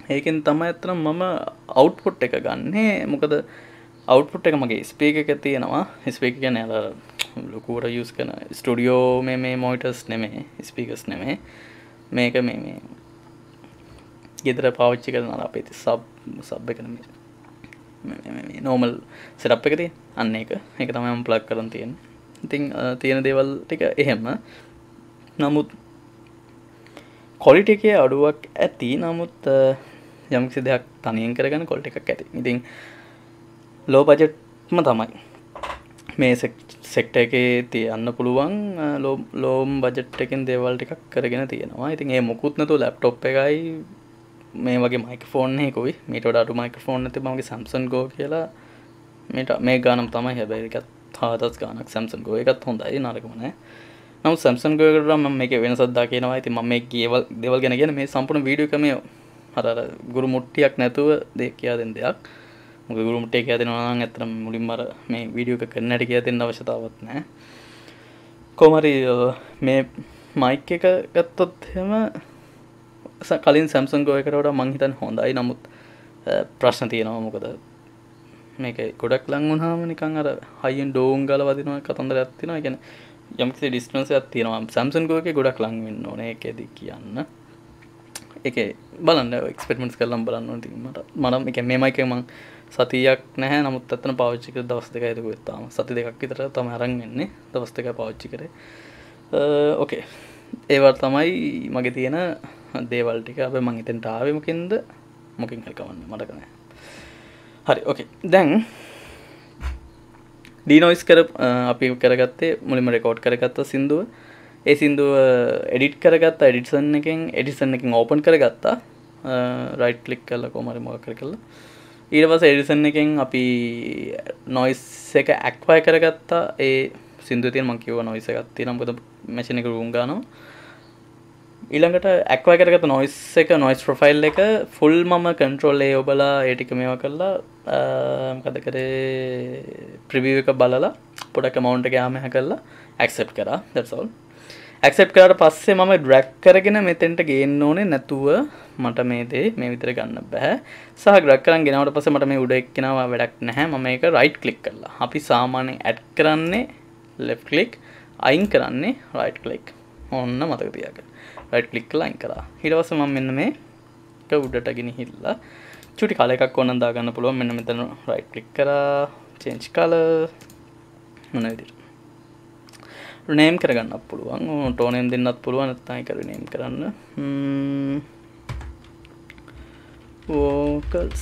ඒකෙන් තමයි අතන මම අවුට්පුට් එක ගන්නේ. මොකද අවුට්පුට් එක මගේ ස්පීකර් එකේ තියෙනවා. ස්පීකර් කියන්නේ අර ලොකුවට යූස් කරන ස්ටුඩියෝ මේ මොනිටර්ස් නෙමෙයි, ස්පීකර්ස් නෙමෙයි. මේක මේ ගෙදර පාවිච්චි කරන අපේ සබ් එක නෙමෙයි. මේ නෝමල් සෙටප් එක තියෙන. අන්න ඒක තමයි මම ප්ලග් කරන් තියෙන්නේ. ඉතින් තියෙන දේවල් ටික එහෙම. නමුත් ක්වොලිටි එකේ අඩුවක් ඇති. නමුත් යම්කිසි දෙයක් තනියෙන් කරගන්න ක්වොලිටි එකක් ඇති. ඉතින් ලෝ බජට්ම තමයි මේ සෙක්ටර් එකේ තියන්න පුළුවන්. ලෝම් බජට් එකෙන් දේවල් ටිකක් කරගෙන තියෙනවා. ඉතින් ඒ මොකුත් නැතුව ලැප්ටොප් එකයි මේ වගේ මයික්‍රොෆෝන් එකකුයි මීට වඩා අඩු මයික්‍රොෆෝන් නැති මගේ Samsung Go කියලා මේ ගානම තමයි. හැබැයි ඒකත් 4000 ගානක් Samsung Go එකත් හොඳයි, නරකම නෑ. නමුත් Samsung Go එකට වඩා මම මේකේ වෙනසක් දා කියනවා. ඉතින් මම මේ දේවල් ගැන කියන්නේ මේ සම්පූර්ණ වීඩියෝ එක මේ අර ගුරු මුට්ටියක් නැතුව දෙයක් කියා දෙන්න දෙයක්. මොකද ගුරු මුට්ටිය කියා දෙනවා නම් ඇත්තටම මුලින්ම අර මේ වීඩියෝ එක කරන්න හැටි කියා දෙන්න අවශ්‍යතාවක් නැහැ. කොහොම හරි මේ මයික් එක ගත්තොත් එහෙම කලින් Samsung Go එකට වඩා මං හිතන්නේ හොඳයි. නමුත් ප්‍රශ්න තියෙනවා. මොකද මේක ගොඩක් ලං වුණාම නිකන් අර හයියෙන් ඩෝන් ගාලා වදිනවා කතන්දරයක් තියෙනවා. ඒ කියන්නේ යම්කිසි ඩිස්ටන්ස් එකක් තියෙනවා. Samsung Go එකේ ගොඩක් ලං වෙන්න ඕනේ ඒකෙදි කියන්න. ඒකේ බලන්න එක්ස්පෙරිමන්ට්ස් කරලා බලන්න ඕනේ. ඉතින් මට මේ කියන්නේ මේ මයික් එක මං සතියක් නැහැ. නමුත් අතන පාවිච්චි කරලා දවස් දෙකයි දුක තාම සති දෙකක් විතර තමයි අරන් ඉන්නේ. දවස් දෙකක් පාවිච්චි කරේ. ඕකේ. ඒවා තමයි මගේ තියෙන දේවල් ටික. අපි මං හිතෙන්ට ආවේ මොකෙන්ද? මොකෙන් හරි කවන්නේ මතක නැහැ. හරි ඕකේ. දැන් ඩීනොයිස් අපි කරගත්තේ මුලින්ම රෙකෝඩ් කරගත්ත සින්දුව. ඒ සින්දුව එඩිට් කරගත්තා. එඩිසන් එකෙන් ඕපන් කරගත්තා. රයිට් ක්ලික් කරලා කොහම හරි මොකක් කරලා ඊට පස්සේ එඩිසන් එකෙන් අපි නොයිස් එක ඇක්වයර් කරගත්තා. ඒ සින්දුවේ තියෙන මම කිව්වා නොයිස් එකක් තියෙනවා. මොකද මැෂින් එක රූම් ගන්නවා. ඊළඟට ඇක්වයර් කරගත්ත නොයිස් ප්‍රොෆයිල් එක ෆුල් මම කන්ට්‍රෝල් A ඔබලා ඒ ටික මේවා කරලා මොකද කරේ ප්‍රිවිව් එක බලලා පොඩක් amount එක යාම කරලා accept කරා. that's all. accept කරාට පස්සේ මම drag කරගෙන මෙතෙන්ට ගේන්න ඕනේ. නැතුව මට මේ දේ මේ විතර ගන්න බෑ. සහ drag කරන් ගෙනාවට පස්සේ මට මේ උඩ එක්කිනවා වැඩක් නැහැ. මම මේක right click කරලා. අපි සාමාන්‍යයෙන් add කරන්නේ left click, අයින් කරන්නේ right click. ඔන්න මතක තියාගන්න. right click කරලා අයින් කරා. ඊට පස්සේ මම මෙන්න මේ එක උඩට ගෙනහිල්ලා චුටි කලර් එකක් ඕනනම් දාගන්න පුළුවන්. මෙන්න මෙතන right click කරා change color මොන විදිහට rename කරගන්නත් පුළුවන්. tone name දෙන්නත් පුළුවන්. නැත්නම් ඒක rename කරන්න. vocals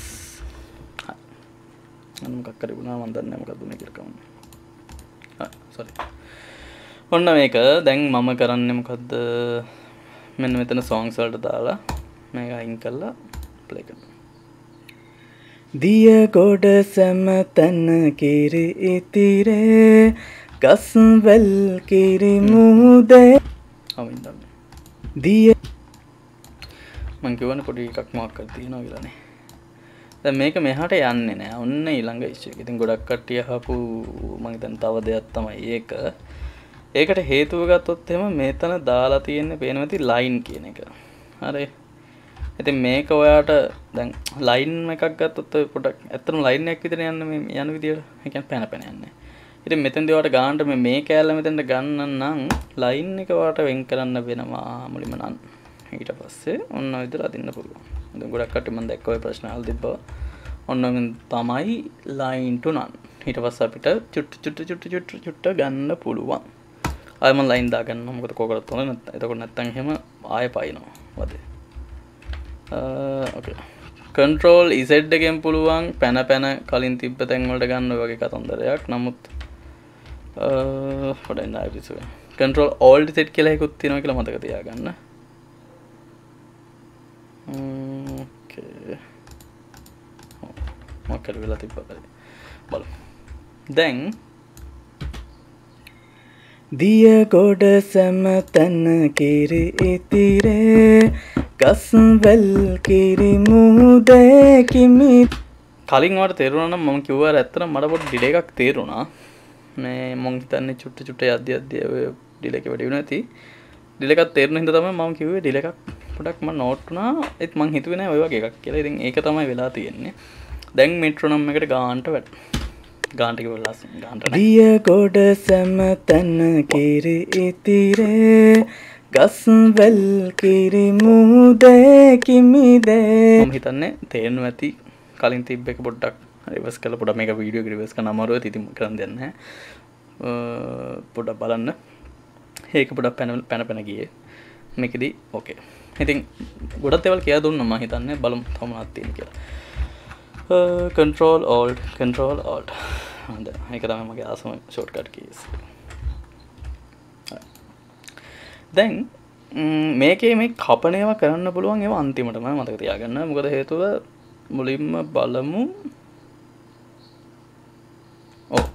අන්න මොකක් කරේ වුණා මම දන්නේ නැහැ මොකක්ද මේ කියලා කවන්න. sorry. ඔන්න මේක දැන් මම කරන්නේ මොකද්ද? මෙන්න මෙතන songs වලට දාලා මේක අයින් කරලා play කරනවා. දිය ගොඩ සැම තන කිරි ඉතිරේ ගස්වැල් කිරි මුදේ අවින්දන්න දිය මං කියවනේ පොඩි එකක් මොකක් කරලා තියෙනවා කියලානේ. දැන් මේක මෙහාට යන්නේ නැහැ. ඔන්න ඊළඟ ඉෂුව එක. ඉතින් ගොඩක් කට්ටිය අහපු මං හිතන්නේ තව දෙයක් තමයි ඒක. ඒකට හේතුව ගත්තොත් එහෙම මෙතන දාලා තියෙන්නේ පේනවා ඇති ලයින් කියන එක. හරි. ඉතින් මේක ඔයාට දැන් ලයින් එකක් ගත්තොත් ඔය පොඩක් ඇත්තටම ලයින් එකක් විතර යන්න මේ යන විදියට ඒ කියන්නේ පැන පැන යන්නේ. ඉතින් මෙතෙන්දී ඔයාට ගන්නට මේ කෑල්ල මෙතෙන්ට ගන්න නම් ලයින් එක ඔයාට වෙන් කරන්න වෙනවා මුලින්ම නම්. ඊට පස්සේ ඔන්න ඔය විදිහට අදින්න පුළුවන්. දැන් ගොඩක් කට්ටිය මම දැක්ක ඔය ප්‍රශ්න අහලා තිබ්බා. ඔන්න තමයි ලයින් to none. ඊට පස්සේ අපිට චුට්ට ගන්න පුළුවන්. ආයෙ මම ලයින් දාගන්නවා. මොකද කෝකරත් හොඳ නැත්නම් එතකොට නැත්නම් එහෙම ආයෙ පයින්නවා. වදේ. ඕකේ. control Z එකෙන් පුළුවන් පැන පැන කලින් තිබ්බ තැන් වලට ගන්න ඔය වගේ කතන්දරයක්. නමුත් පොඩ්ඩක් නෑ පිසුව. control alt Z කියලා එකකුත් තියෙනවා කියලා මතක තියාගන්න. ඕකේ. මොකක්ද වෙලා තිබ්බද? බලමු. දැන් දිය ගොඩ සැම තන කිරි ඉතිරේ ගස්වැල් කිරි මුදේ කිමි කලින් වට තේරුණා නම් මම කිව්වා ඇත්තටම මට පොඩි ඩිලේ එකක් තේරුණා. මේ මම හිතන්නේ චුට්ට යද්දි ඔය ඩිලේ එක වැඩි වෙනවා ඇති. ඩිලේ එකක් තේරුණ හින්දා තමයි මම කිව්වේ ඩිලේ එකක් පොඩක් මම නෝට් වුණා ඒත් මං හිතුවේ නෑ ඔය වගේ එකක් කියලා. ඉතින් ඒක තමයි වෙලා තියෙන්නේ. දැන් මෙට්‍රොනෝම් එකට ගානට ගානට කිව්ව ලස්සන ගානට නෑ. දිය ගොඩ සෑම තන කිරි ඉතිරේ ගස්වැල් කිරි මුදේ කිමිදේ. මම හිතන්නේ තේරෙනවා ඇති කලින් තිබ්බ එක පොඩ්ඩක් රිවර්ස් කරලා පොඩ්ඩක් මේක වීඩියෝ එක රිවර්ස් කරන්න අමාරුයි. ඉතින් කරන්න දෙයක් නැහැ. පොඩ්ඩක් බලන්න. ඒක පොඩ්ඩක් පැන ගියේ. මේකෙදි ඕකේ. ඉතින් ගොඩක් දේවල් කියලා දුන්නා මම හිතන්නේ බලමු තව මොනවද තියෙන්නේ කියලා. control alt හොඳ. ඒක තමයි මගේ ආසම shortcut keys. දැන් මේකේ මේ කපන ඒවා කරන්න පුළුවන් ඒවා අන්තිමටම මතක තියාගන්න. මොකද හේතුව මුලින්ම බලමු. ඔව්.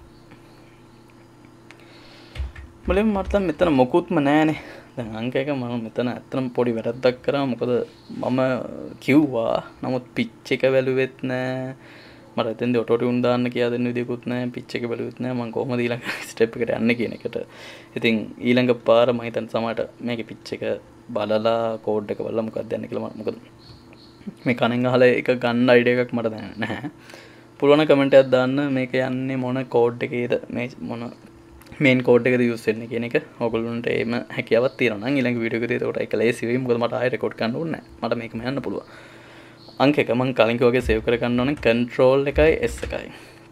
මුලින්ම මට මෙතන මොකුත්ම නැහැනේ. දැන් අංක එක මම මෙතන ඇත්තටම පොඩි වැරද්දක් කරා. මොකද මම කිව්වා නමුත් පිච් එක වැළුවෙත් නැහැ. මට එතෙන්දී ඔටෝ ටියුන් දාන්න කියලා දෙන්න විදියකුත් නැහැ. පිච් එක වැළුවෙත් නැහැ. මම කොහොමද ඊළඟ ස්ටෙප් එකට යන්නේ කියන එකට. ඉතින් ඊළඟ පාර මම හිතන්නේ සමහරට මේකේ පිච් එක බලලා කෝඩ් එක බලලා මොකක්ද යන්නේ කියලා මොකද මේ කණෙන් අහලා එක ගන්න අයිඩියා එකක් මට දැන් නැහැ. පුළුවන් කමෙන්ට් එකක් දාන්න මේක යන්නේ මොන කෝඩ් එකේද මේ මොන මේන් කෝඩ් එකද යූස් වෙන්නේ කියන එක. ඔයගොල්ලන්ට එීම හැකියාවක් තියෙනවා නම් ඊළඟ වීඩියෝ එකේදී ඒකට ඒක ලේසි වෙයි. මොකද මට ආයෙ රෙකෝඩ් කරන්න ඕනේ නැහැ. මට මේකම යන්න පුළුවන්. අංක එක මම කලින් කිව්වාගේ සේව් කර ගන්න ඕනේ control එකයි s එකයි.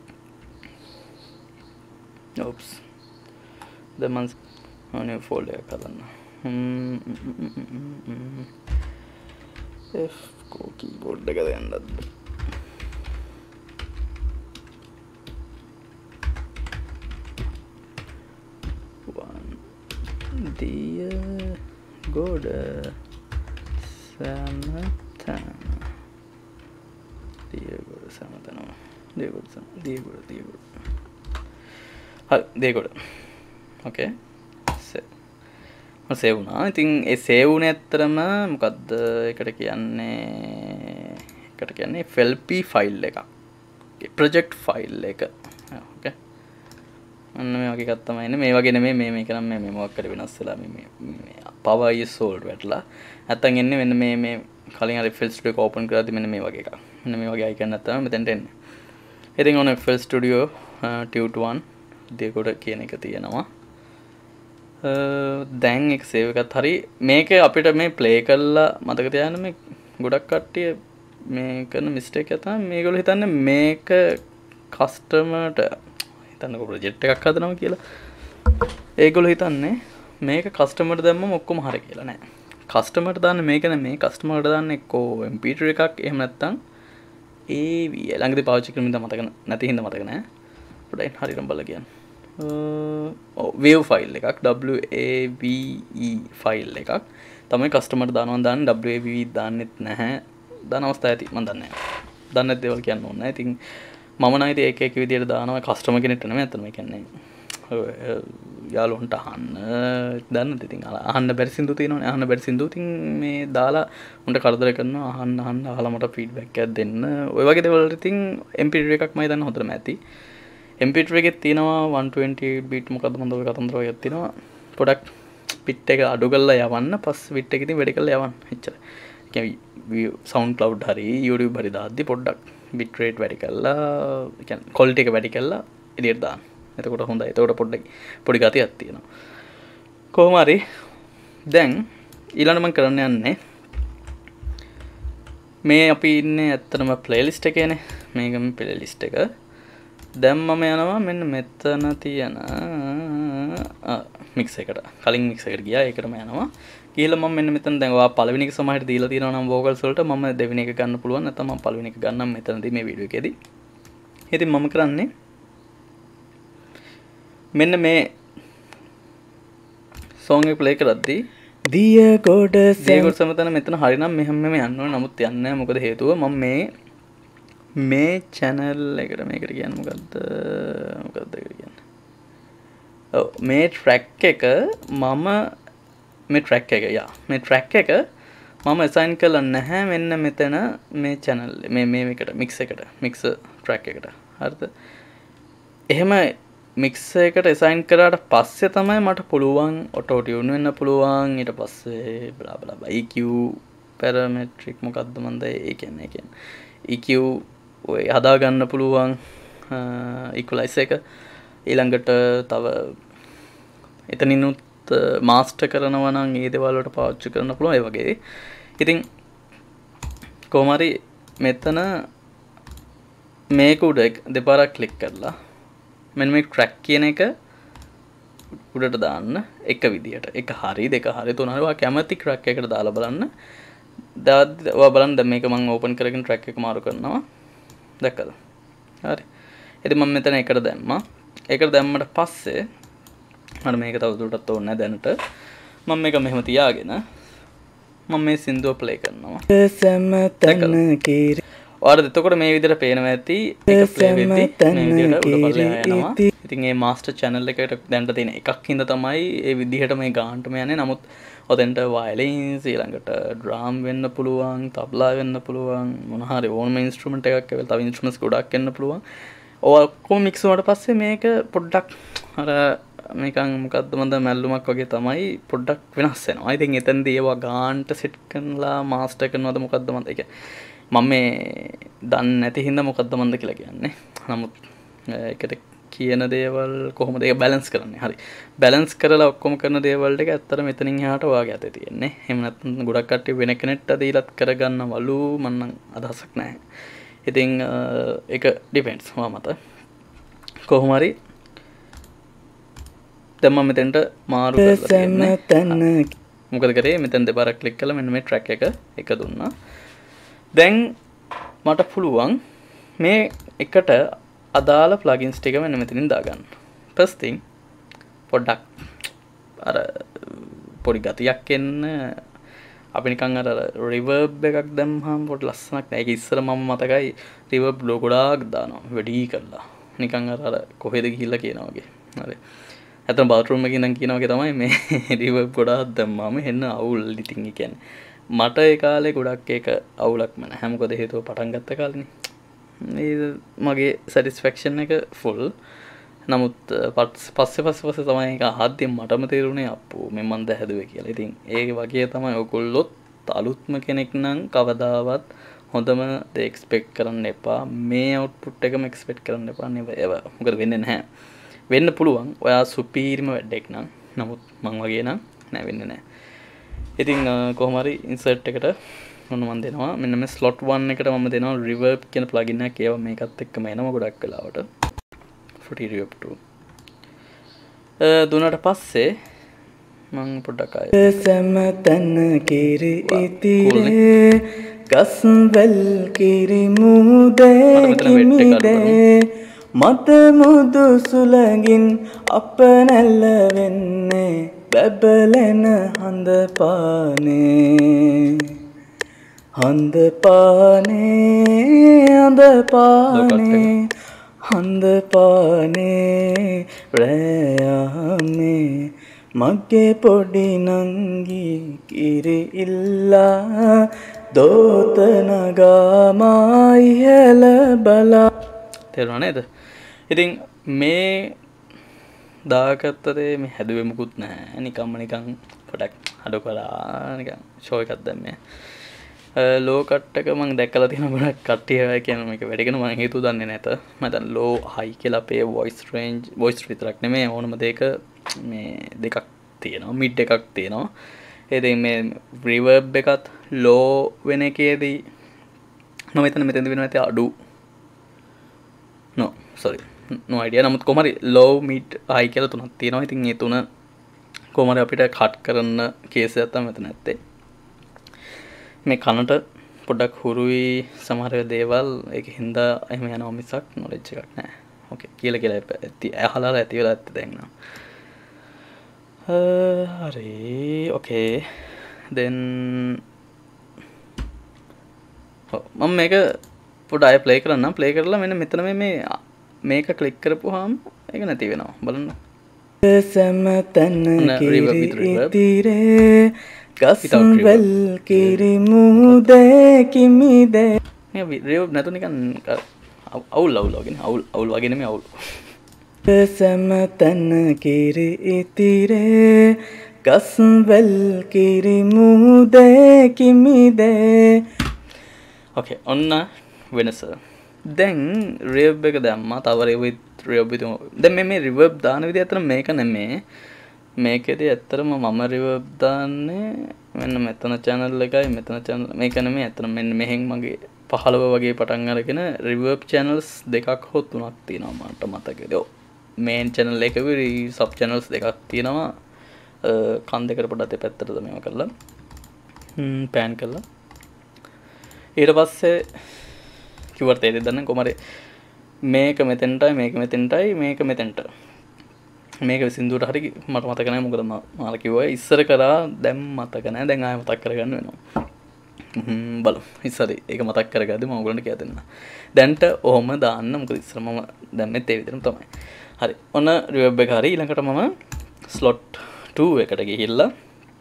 oops. දැන් මම අනේ ෆෝල්ඩර් එක කරන්න. F keyboard එක දෙන්නත්. දිය ගොඩ සමතන දිය ගොඩ හරි දිය ගොඩ ඕකේ සේව් වුණා. ඉතින් ඒ සේව් වුණේ ඇත්තරම මොකද්ද ඒකට කියන්නේ FLP ෆයිල් එකක්. ප්‍රොජෙක්ට් ෆයිල් එක. ඕකේ. අන්න මේ වගේ එකක් තමයි එන්නේ. මේ වගේ නෙමෙයි මේක නම් මේ මොකක් කර වෙනස් වෙලා මේ power is sold වැටලා. නැත්තම් එන්නේ මෙන්න මේ කලින් අර FL Studio එක ඕපන් කරද්දි මෙන්න මේ වගේ එකක්. මෙන්න මේ වගේ icon එකක් තමයි මෙතෙන්ට එන්නේ. ඉතින් ඔන්න FL Studio Tut 1 දෙකොට කියන එක තියෙනවා. දැන් එක සේව් එකත් හරි මේක අපිට මේ ප්ලේ කරලා මතක තියාගන්න මේ ගොඩක් කට්ටිය මේ කරන මිස්ටේක් එක තමයි මේගොල්ලෝ හිතන්නේ මේක කස්ටමර්ට හිතන්නකො ප්‍රොජෙක්ට් එකක් හදනවා කියලා. ඒගොල්ලෝ හිතන්නේ මේක කස්ටමර්ට දැම්මම ඔක්කොම හරි කියලා නෑ. කස්ටමර්ට දාන්න මේක නෙමෙයි කස්ටමර්ට දාන්න එක්කෝ MP3 එකක් එහෙම නැත්නම් AV ළඟදී පාවිච්චි කරමින් මතක නැති හින්දා මතක නෑ. පොඩ්ඩක් හරියටම බලලා කියන්න. වේව් ෆයිල් එකක් WAVE ෆයිල් එකක් තමයි කස්ටමර්ට දානවා දාන්න WAVE දාන්නෙත් නැහැ. දාන අවස්ථාව ඇති මම දන්නේ නැහැ. දන්නේ නැති දේවල් කියන්න ඕනේ නැහැ. ඉතින් මම නම් ඉතින් එක විදියට දානවා කස්ටමර් කෙනෙක්ට නෙමෙයි අතන මේ කියන්නේ යාළුවන්ට අහන්න දන්නද ඉතින් අහන්න බැරි සින්දු තියෙනවනේ අහන්න බැරි සින්දු ඉතින් මේ දාලා උන්ට කරදර කරනවා අහන්න අහලා මට ෆීඩ්බැක් එකක් දෙන්න ඔය වගේ දේවල් වලට ඉතින් MP3 එකක් මම දන්න හොඳටම ඇති MP3 එකේ තියෙනවා 128 bit මොකද්ද මන්ද ඔය කතන්දර වගේක් තියෙනවා පොඩක් පිට් එක අඩු කරලා යවන්න පස් පිට් එක ඉතින් වැඩි කරලා යවන්න එච්චරයි ඒ කියන්නේ SoundCloud හරි YouTube හරි දාද්දි පොඩ්ඩක් bit rate වැඩි කරලා ඒ කියන්නේ quality එක වැඩි කරලා එළියට දාන්න එතකොට හොඳයි. එතකොට පොඩි ගතියක් තියෙනවා. කොහොම හරි දැන් ඊළඟ මම කරන්න යන්නේ මේ අපි ඉන්නේ ඇත්තටම ප්ලේලිස්ට් එකේනේ. මේකම ප්ලේලිස්ට් එක. දැන් මම යනවා මෙන්න මෙතන තියෙන මික්ස් එකට. කලින් මික්ස් එකට ගියා. ඒකටම යනවා. ගිහලා මම මෙන්න මෙතන දැන් ඔයා පළවෙනි එක සමහරට දීලා තියෙනවා නම් vocals වලට මම දෙවෙනි එක ගන්න පුළුවන්. නැත්නම් මම පළවෙනි එක ගන්නම් මෙතනදී මේ වීඩියෝ එකේදී. ඉතින් මම කරන්නේ මෙන්න මේ song එක play කරද්දී දිය ගොඩ සමතන මෙතන හරිනම් මෙහෙම යන්න ඕනේ නමුත් යන්නේ නැහැ මොකද හේතුව මම මේ channel එකට මේකට කියන්නේ මොකද්ද ඒකට කියන්නේ ඔව් මේ track එක මේ track එක මම assign කරලා නැහැ මෙන්න මෙතන මේ channel මේ එකට mix track එකට හරිද එහෙම මික්ස් එකට assign කරාට පස්සේ තමයි මට පුළුවන් auto tune වෙන්න පුළුවන් ඊට පස්සේ bla bla bla EQ පැරමෙට්‍රික් මොකක්ද මන්ද ඒ කියන්නේ EQ ඔය හදා ගන්න පුළුවන් ඉක්වලයිස් එක ඊළඟට තව එතනිනුත් මාස්ටර් කරනවා නම් ඒ දේවල් වලට පාවිච්චි කරන්න පුළුවන් ඒ වගේ. ඉතින් කොහොම හරි මෙතන මේක උඩ දෙපාරක් ක්ලික් කරලා මෙන්න මේ ට්‍රැක් කියන එක උඩට දාන්න එක විදියට. එක හරි දෙක හරි තුන හරි ඔයා කැමති ට්‍රැක් එකකට දාලා බලන්න. දාද්දි ඔයා බලන්න දැන් මේක මම ඕපන් කරගෙන ට්‍රැක් එක මාරු කරනවා. දැක්කද? හරි. ඉතින් මම මෙතන එකට දැම්මා. එකට දැම්මට පස්සේ මට මේක තව දුරටත් ඕනේ නැහැ දැනට. මම මේක මෙහෙම තියාගෙන මම මේ සින්දුව ප්ලේ කරනවා. ඔයාලට එතකොට මේ විදිහට පේනවා ඇති ඒක ප්ලේ වෙද්දි මේ විදිහට උඩ පල්ලෙහා යනවා. ඉතින් මේ මාස්ටර් channel එකට දැන්ට තියෙන එකක් හින්දා තමයි ඒ විදිහට මේ ගානටම යන්නේ. නමුත් ඔතෙන්ට වයලින්ස් ඊළඟට ඩ්‍රම් වෙන්න පුළුවන්, තබ්ලා වෙන්න පුළුවන්, මොන හරි ඕනම ඉන්ස්ට්‍රුමන්ට් එකක් ඇවිල්ලා තව ඉන්ස්ට්‍රුමන්ට්ස් ගොඩක් වෙන්න පුළුවන්. ඔය ඔක්කොම මික්ස් වුණාට පස්සේ මේක පොඩ්ඩක් අර මේකන් මොකද්ද මන්ද මැල්ලුමක් වගේ තමයි පොඩ්ඩක් වෙනස් වෙනවා. ඉතින් එතනදී ඒවා ගානට සෙට් කරලා මාස්ටර් කරනවද මොකද්ද මන්ද ඒක මම මේ දන්නේ නැති හින්දා මොකද්ද මන්ද කියලා කියන්නේ. නමුත් ඒකට කියන දේවල් කොහොමද ඒක බැලන්ස් කරන්නේ? හරි. බැලන්ස් කරලා ඔක්කොම කරන දේවල් ටික ඇත්තට මෙතනින් එහාට ඔයාගේ අතේ තියෙන්නේ. එහෙම නැත්නම් ගොඩක් කට්ටිය වෙන කෙනෙක්ට දීලත් කරගන්නවලු මම නම් අදහසක් නැහැ. ඉතින් ඒක ඩිපෙන්ඩ්ස් ඔයා මත. කොහොම හරි දැන් මම මෙතෙන්ට මාරු කරලා තියෙන්නේ. මොකද කරේ මෙතෙන් දෙපාරක් ක්ලික් කළා මෙන්න මේ ට්‍රැක් එක දුන්නා. දැන් මට පුළුවන් මේ එකට අදාළ ප්ලගින්ස් ටික මෙන්න මෙතනින් දාගන්න. first thing පොඩ්ඩක් අර පොඩි ගතියක් එන්න අපි නිකන් අර රිවර්බ් එකක් දැම්මහම පොඩි ලස්සනක් නෑ. ඒක ඉස්සර මම මතකයි රිවර්බ් ලෝ ගොඩාක් දානවා වැඩි කරලා. නිකන් අර කොහෙද ගිහිල්ලා කියනවා වගේ. හරි. ඇත්තටම බාත්රූම් එකේ ඉඳන් කියනවා වගේ තමයි මේ රිවර්බ් ගොඩාක් දැම්මම එන්න අවුල් ඉතින් ඒ කියන්නේ. මට ඒ කාලේ ගොඩක් ඒක අවුලක්ම නැහැ. මොකද හේතුව පටන් ගත්ත කාලේනේ. මේ මගේ සැටිස්ෆැක්ෂන් එක ෆුල්. නමුත් පස්සේ තමයි ඒක අහද්දී මටම තේරුනේ අප්පෝ මේ මන්ද හැදුවේ කියලා. ඉතින් ඒ වගේ තමයි ඔයගොල්ලොත් අලුත්ම කෙනෙක් නම් කවදාවත් හොඳම දේ එක්ස්පෙක්ට් කරන්න එපා. මේ අවුට්පුට් එකම එක්ස්පෙක්ට් කරන්න එපා නේ. මොකද වෙන්නේ නැහැ. වෙන්න පුළුවන්. ඔයා සුපීරිම වැඩෙක් නම්. නමුත් මං වගේ නම් නෑ වෙන්නේ නැහැ. ඉතින් කොහොම හරි ඉන්සර්ට් එකට මොන මන් දෙනවා මෙන්න මේ ස්ලොට් 1 එකට මම දෙනවා රිවර්බ් කියන ප්ලගින් එකක් ඒවා මේකත් එක්කම එනවා ගොඩක් වෙලාවට Fruity Reverb 2 දුන්නාට පස්සේ මම පොඩ්ඩක් ආයෙ සමතන කිරි ඉතිරේ ගස්වැල් කිරි මුදේ කිමිදේ මත මුදු සුලඟින් අප නැල්ල වෙන්නේ බැබලෙන හඳ පානේ හඳ පානේ හඳ පානේ හඳ පානේ රෑයාමේ මගේ පොඩි නංගි කිරි ඉල්ලා දෝත නගා ඉහළ බලා තේරුණා නේද? ඉතින් මේ දාගත්තේ මේ හැදුවේ මුකුත් නැහැ. නිකන් පොඩක් අඩු කරලා නිකන් ෂෝ එකක් දැම්මේ. ලෝ කට් එක මම දැක්කලා තියෙන ගොඩක් කට්ටිය අය කියන මේක වැඩ කරන මම හේතුව දන්නේ නැත. මම දැන් ලෝ හයි කියලා අපේ වොයිස් රේන්ජ් වොයිස් විතරක් නෙමෙයි ඕනම දෙයක මේ දෙකක් තියෙනවා. මිඩ් එකක් තියෙනවා. ඉතින් මේ රිවර්බ් එකත් ලෝ වෙන එකේදී මම මෙතනදී වෙනවා ඇති අඩු no idea. නමුත් කොහොම හරි low mid high කියලා තුනක් තියෙනවා. ඉතින් මේ තුන කොහොම හරි අපිට කට් කරන්න කේස් එකක් තමයි මෙතන ඇත්තේ. මේ කනට පොඩ්ඩක් හුරුයි සමහර දේවල් ඒක හින්දා එහෙම යනවා මිසක් knowledge එකක් නැහැ. ඕකේ කියලා අහලා ඇති වෙලා ඇත්ත දැන් නම්. හරි ඕකේ then මම මේක පොඩ්ඩක් ආයෙ ප්ලේ කරන්නම්. ප්ලේ කරලා මෙන්න මෙතන මේක ක්ලික් කරපුවාම ඒක නැති වෙනවා. බලන්න. සමතන කිරි ඉතිරේ ගස්වැල් කිරි මුදේ කිමිදේ මේ රිවර්බ් නැතු නිකන් අවුල් වගේ නෙමෙයි අවුල්. සමතන කිරි ඉතිරේ ගස්වැල් කිරිමුදේ කිමිදේ. ඕකේ ඔන්න වෙනස. දැන් රිවර්බ් එක දැම්මා. තව රිවර්බ් දැන් මේ රිවර්බ් දාන විදිහ අතර මේක නෙමෙයි. මේකෙදී ඇත්තටම මම රිවර්බ් දාන්නේ මෙන්න මෙතන channel එකයි මෙතන channel මේක නෙමෙයි. ඇත්තටම මෙන්න මෙහෙන් මගේ 15 වගේ පටන් අරගෙන රිවර්බ් channels දෙකක් හෝ තුනක් තියෙනවා මට මතකයි. ඔව් main channel එකේ sub channels දෙකක් තියෙනවා. කන් දෙකට පොඩ්ඩක් දෙපැත්තට මේවා කරලා pan කරලා ඊට පස්සේ කිව්වට තේරෙද දන්නේ කොහමද මේක මෙතෙන්ටයි මේක මෙතෙන්ටයි මේක මෙතෙන්ට මේක සින්දුවට හරි මට මතක නැහැ මොකද මම කිව්වා ඉස්සර කරා දැන් මතක නැහැ දැන් ආයෙ මතක් කරගන්න වෙනවා බලමු ඉස්සර ඒක මතක් කරගද්දි මම ඔයගොල්ලන්ට කියලා දෙන්න දැන්ට ඔහොම දාන්න මොකද ඉස්සර මම දැම්මෙත් ඒ විදිහටම තමයි හරි ඔන්න රිවර්බ් එක හරි ඊළඟට මම ස්ලොට් 2 එකට ගිහිල්ලා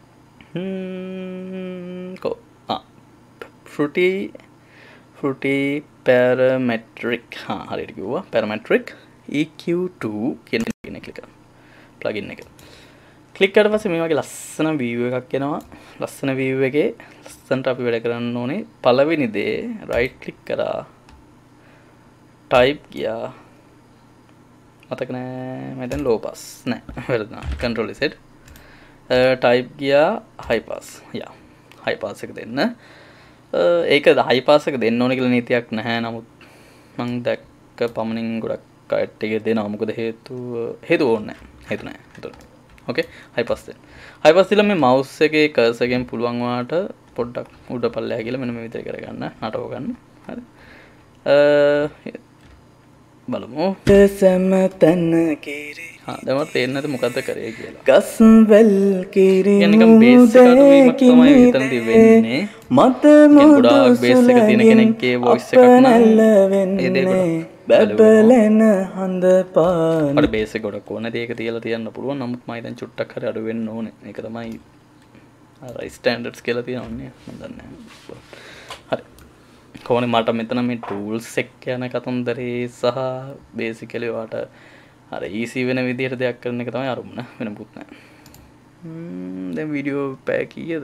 fruity parametric හරියට කිව්වා parametric EQ2 කියන එක ක්ලික් කරන්න plugin එක ක්ලික් කරලා පස්සේ මේ වගේ ලස්සන view එකක් එනවා ලස්සන view එකේ ලස්සනට අපි වැඩ කරන්න ඕනේ පළවෙනි දේ right click කරා type ගියා මතක නෑ මම දැන් low pass නෑ වැරදුනා control Z type ගියා high pass යා high pass එක දෙන්න ඒක high pass එක දෙන්න ඕනේ කියලා නීතියක් නැහැ නමුත් මම දැක්ක පමණින් ගොඩක් අයට ඒක දෙනවා මොකද හේතු ඕනේ හේතු ඕකේ high pass දෙන්න high pass දීලා මේ mouse එකේ cursor එකෙන් පුළුවන් වාට පොඩ්ඩක් උඩ පල්ලෙහා ගිහලා මෙන්න මේ විදිහට කරගන්න නටව ගන්න හරි බලමු සමතන කිරි දැන් මට තේරෙන්නේ නැත මොකද්ද කරේ කියලා ගස්වැල් කිරි නිකන් බේස් එක අඩුවීමක් තමයි එතනදී වෙන්නේ මත මුදු බේස් එක තියෙන කෙනෙක්ගේ වොයිස් එකක් නම් බබලන හඳ පාන අර බේස් එක ගොඩක් ඕනේ ඒක තියලා තියන්න පුළුවන් නමුත් මම දැන් චුට්ටක් හරි අඩු වෙන්න ඕනේ ඒක තමයි අර ස්ටෑන්ඩඩ්ස් කියලා තියෙනවන්නේ මම දන්නේ නැහැ හරි කොහොමද මට මෙතන මේ ටූල්ස් එක යන කතන්දරේ සහ බේසිකලි වාට අර ඊසි වෙන විදිහට දෙයක් කරන එක තමයි අරමුණ වෙන මොකුත් නැහැ. දැන් වීඩියෝ පැය කීයද?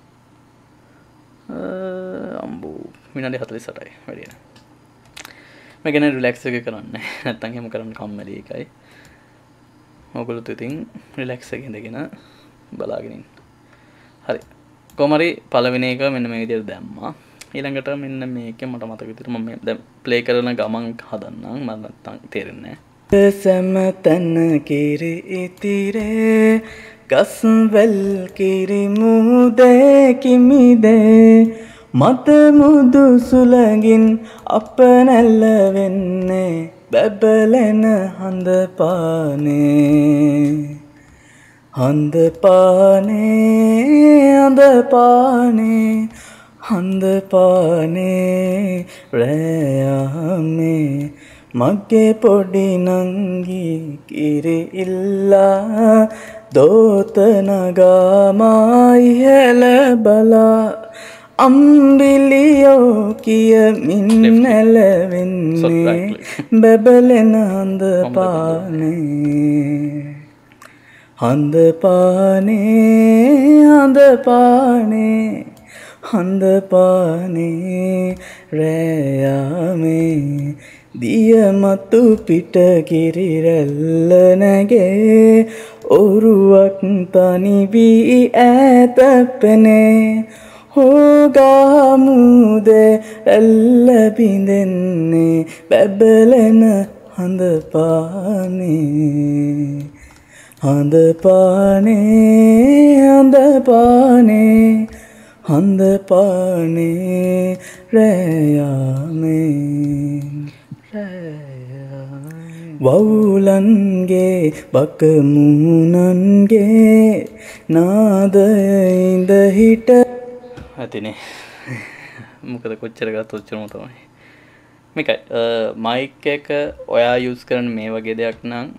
අම්බෝ විනාඩි 48යි වැඩි නෑ. මම කියන්නේ රිලැක්ස් එක කරන්නේ. නැත්තම් එහෙම කරන්න කම්මැලි එකයි. ඔයගොල්ලෝ ඉතින් රිලැක්ස් එකේ ඉඳගෙන බලාගෙන ඉන්න. හරි. කොහොම හරි පළවෙනි එක මෙන්න මේ විදිහට දැම්මා. ඊළඟට මෙන්න මේකේ මට මතක විදිහට මම දැන් ප්ලේ කරන ගමන් හදන්නම් මම නැත්තම් තේරෙන්නේ නැහැ සමතන කිරි ඉතිරේ ගස්වැල් කිරි මුදේ කිමිදේ මත මුදු සුලඟින් අප නැල්ල වෙන්නේ බබලන හඳ පානේ හඳ පානේ හඳ පානේ හඳ පානේ රෑයාමේ මගේ පොඩි නංගි කිරි ඉල්ලා දෝත නගාමා ඉහළ බලා අම්බිලියෝ කියමින් නැලවෙන්නේ බබලෙන හඳ පානේ හඳ පානේ හඳ පානේ හඳ පානේ රෑයාමේ දිය මතු පිට කිරි රැල්ල නැගේ ඔරුවක් තනි වී ඈත පෙනේ හොගාමුද රැල්ල බිඳෙන්නේ බබලන හඳ පානේ හඳ පානේ හඳ පානේ හඳ පානේ රෑයාමේ වවුලන්ගේ බකමුණන්ගේ නාදයින්ද හිට ඇතිනේ මොකද කොච්චර ගත්තොත් ඔච්චරම තමයි මේකයි මයික් එක ඔයා යූස් කරන මේ වගේ දෙයක් නම්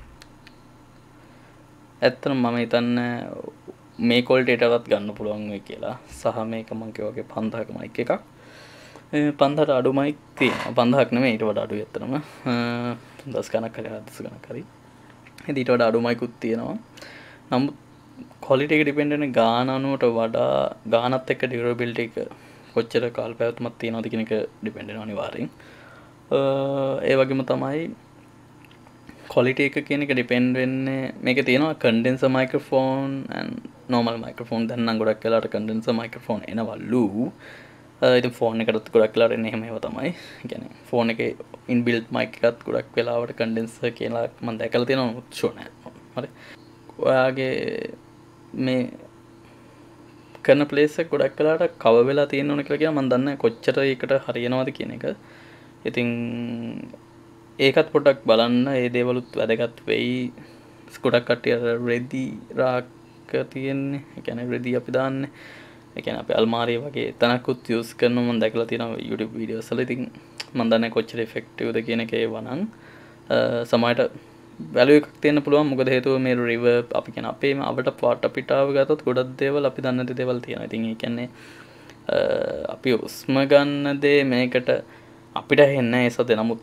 ඇත්තටම මම හිතන්නේ මේ ක්වොලිටි එකවත් ගන්න පුළුවන් වෙයි කියලා සහ මේක මම කියවගේ 5000ක මයික් එකක් 5000ට අඩු මයික් තියෙනවා 5000ක් නෙමෙයි ඊට වඩා අඩුයි ඇත්තටම 10 ගණක් හරි 10 ගණක් හරි ඊට වඩා අඩු මයිකුත් තියෙනවා නමුත් quality එක depend වෙන්නේ ගාන අනුවට වඩා ගානත් එක්ක durability එක කොච්චර කාල පැවැත්මක් තියෙනවද කියන එක depend වෙනවා අනිවාර්යෙන්. ඒ වගේම තමයි quality එක කියන එක depend වෙන්නේ මේකේ තියෙනවා condenser microphone and normal microphone. දැන් නම් ගොඩක් වෙලාවට condenser microphone එනවලු. ඉතින් ෆෝන් එකටත් ගොඩක් වෙලාවට එන්නේ එහෙම ඒවා තමයි. ඒ කියන්නේ ෆෝන් එකේ inbuilt mic එකත් ගොඩක් වෙලාවට condenser කියලා මම දැකලා තියෙනවා ෂෝ නෑ. හරි. ඔයාගේ මේ කරන ප්ලේස් එක ගොඩක් වෙලාවට කවර් වෙලා තියෙන්න ඕන කියලා මම දන්නේ කොච්චර ඒකට හරියනවද කියන එක. ඉතින් ඒකත් පොඩ්ඩක් බලන්න. ඒ දේවලුත් වැදගත් වෙයි. ගොඩක් කට්ටිය රෙදි රාක් තියෙන්නේ. ඒ කියන්නේ රෙදි අපි දාන්නේ. ඒ කියන්නේ අපි අල්මාරිය වගේ තනකුත් යූස් කරනවා මම දැකලා තියෙනවා YouTube වීඩියෝස් වල. ඉතින් මම දන්නේ කොච්චර ඉෆෙක්ටිව්ද කියන එක ඒව නම් සමහරට වැලියු එකක් තියෙන්න පුළුවන්. මොකද හේතුව මේ රිවර්බ් අපි කියන අපේම අපට පාට පිටාව ගත්තොත් ගොඩක් දේවල් අපි දන්නේ නැති දේවල් තියෙනවා. ඉතින් ඒ කියන්නේ අපි උස්ම ගන්න දේ මේකට අපිට හෙන්නේ නැහැ ඒ සතේ. නමුත්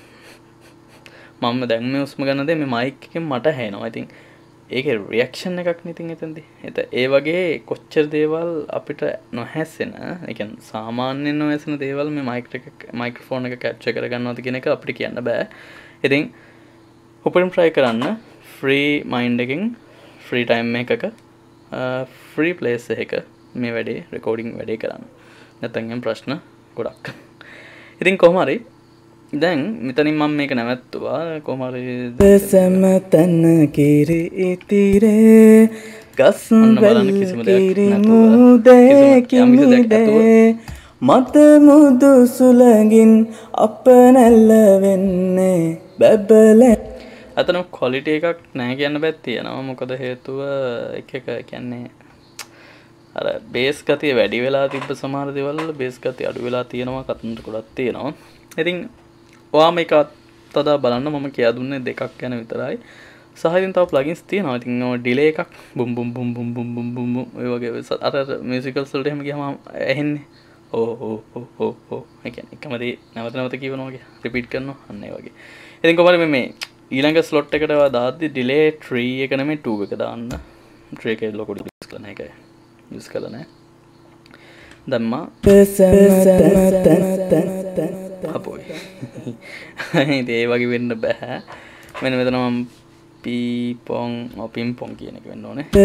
මම දැන් මේ උස්ම ගන්න දේ මේ මයික් එකෙන් මට හෙනවා. ඉතින් ඒකේ රියැක්ෂන් එකක් නේ ඉතින් එතනදී. ඒ වගේ කොච්චර දේවල් අපිට නොහැසෙන, ඒ කියන්නේ සාමාන්‍යයෙන් නොහැසෙන දේවල් මේ මයික්‍රොෆෝන් එක කැප්චර් කරගන්නවද කියන එක අපිට කියන්න බෑ. ඉතින් උපරිම try කරන්න free mind එකකින් free time එකක free place එකක මේ වැඩේ recording වැඩේ කරන්න. නැත්නම් එම් ප්‍රශ්න ගොඩක්. ඉතින් කොහොම හරි දැන් මෙතනින් මම මේක නැවැත්තුවා. කොහොම හරි සමතන කිරි ඉතිරේ ගස් වල කිරි මුදේ කිමිදේ මත මුදු සුලඟින් අප නැල්ල වෙන්නේ බබලේ. අතන quality එකක් නැහැ කියන්න බෑ තියෙනවා. මොකද හේතුව එක කියන්නේ අර බේස් ගතිය වැඩි වෙලා තිබ්බ සමහර දේවල් වල බේස් ගතිය අඩු වෙලා තියෙනවා. කතන්දර ගොඩක් තියෙනවා. ඉතින් ඔයා මේක අතදා බලන්න. මම කියා දුන්නේ දෙකක් ගැන විතරයි. සහ ඉතින් තව plugins තියෙනවා. ඉතින් ඔය delay එකක් බුම් බුම් බුම් බුම් බුම් බුම් බුම් ඔය වගේ අර musicals වලට එහෙම ගියාම ඇහෙන්නේ ඕ ඒ කියන්නේ එකම දේ නැවත නැවත කියවනවා වගේ රිපීට් කරනවා අන්න ඒ වගේ. ඉතින් කොහමද මේ ඊළඟ ස්ලොට් එකට දාද්දි delay 3 එක නෙමෙයි 2 එක දාන්න. 3 එකේ ලොකු යූස් කරන එකයි යූස් කළා නෑ. දැම්මා අපෝයි. ඒ වගේ වෙන්න බෑ. මෙන්න මෙතන මම පිම්පොන් කියන එක වෙන්න ඕනේ.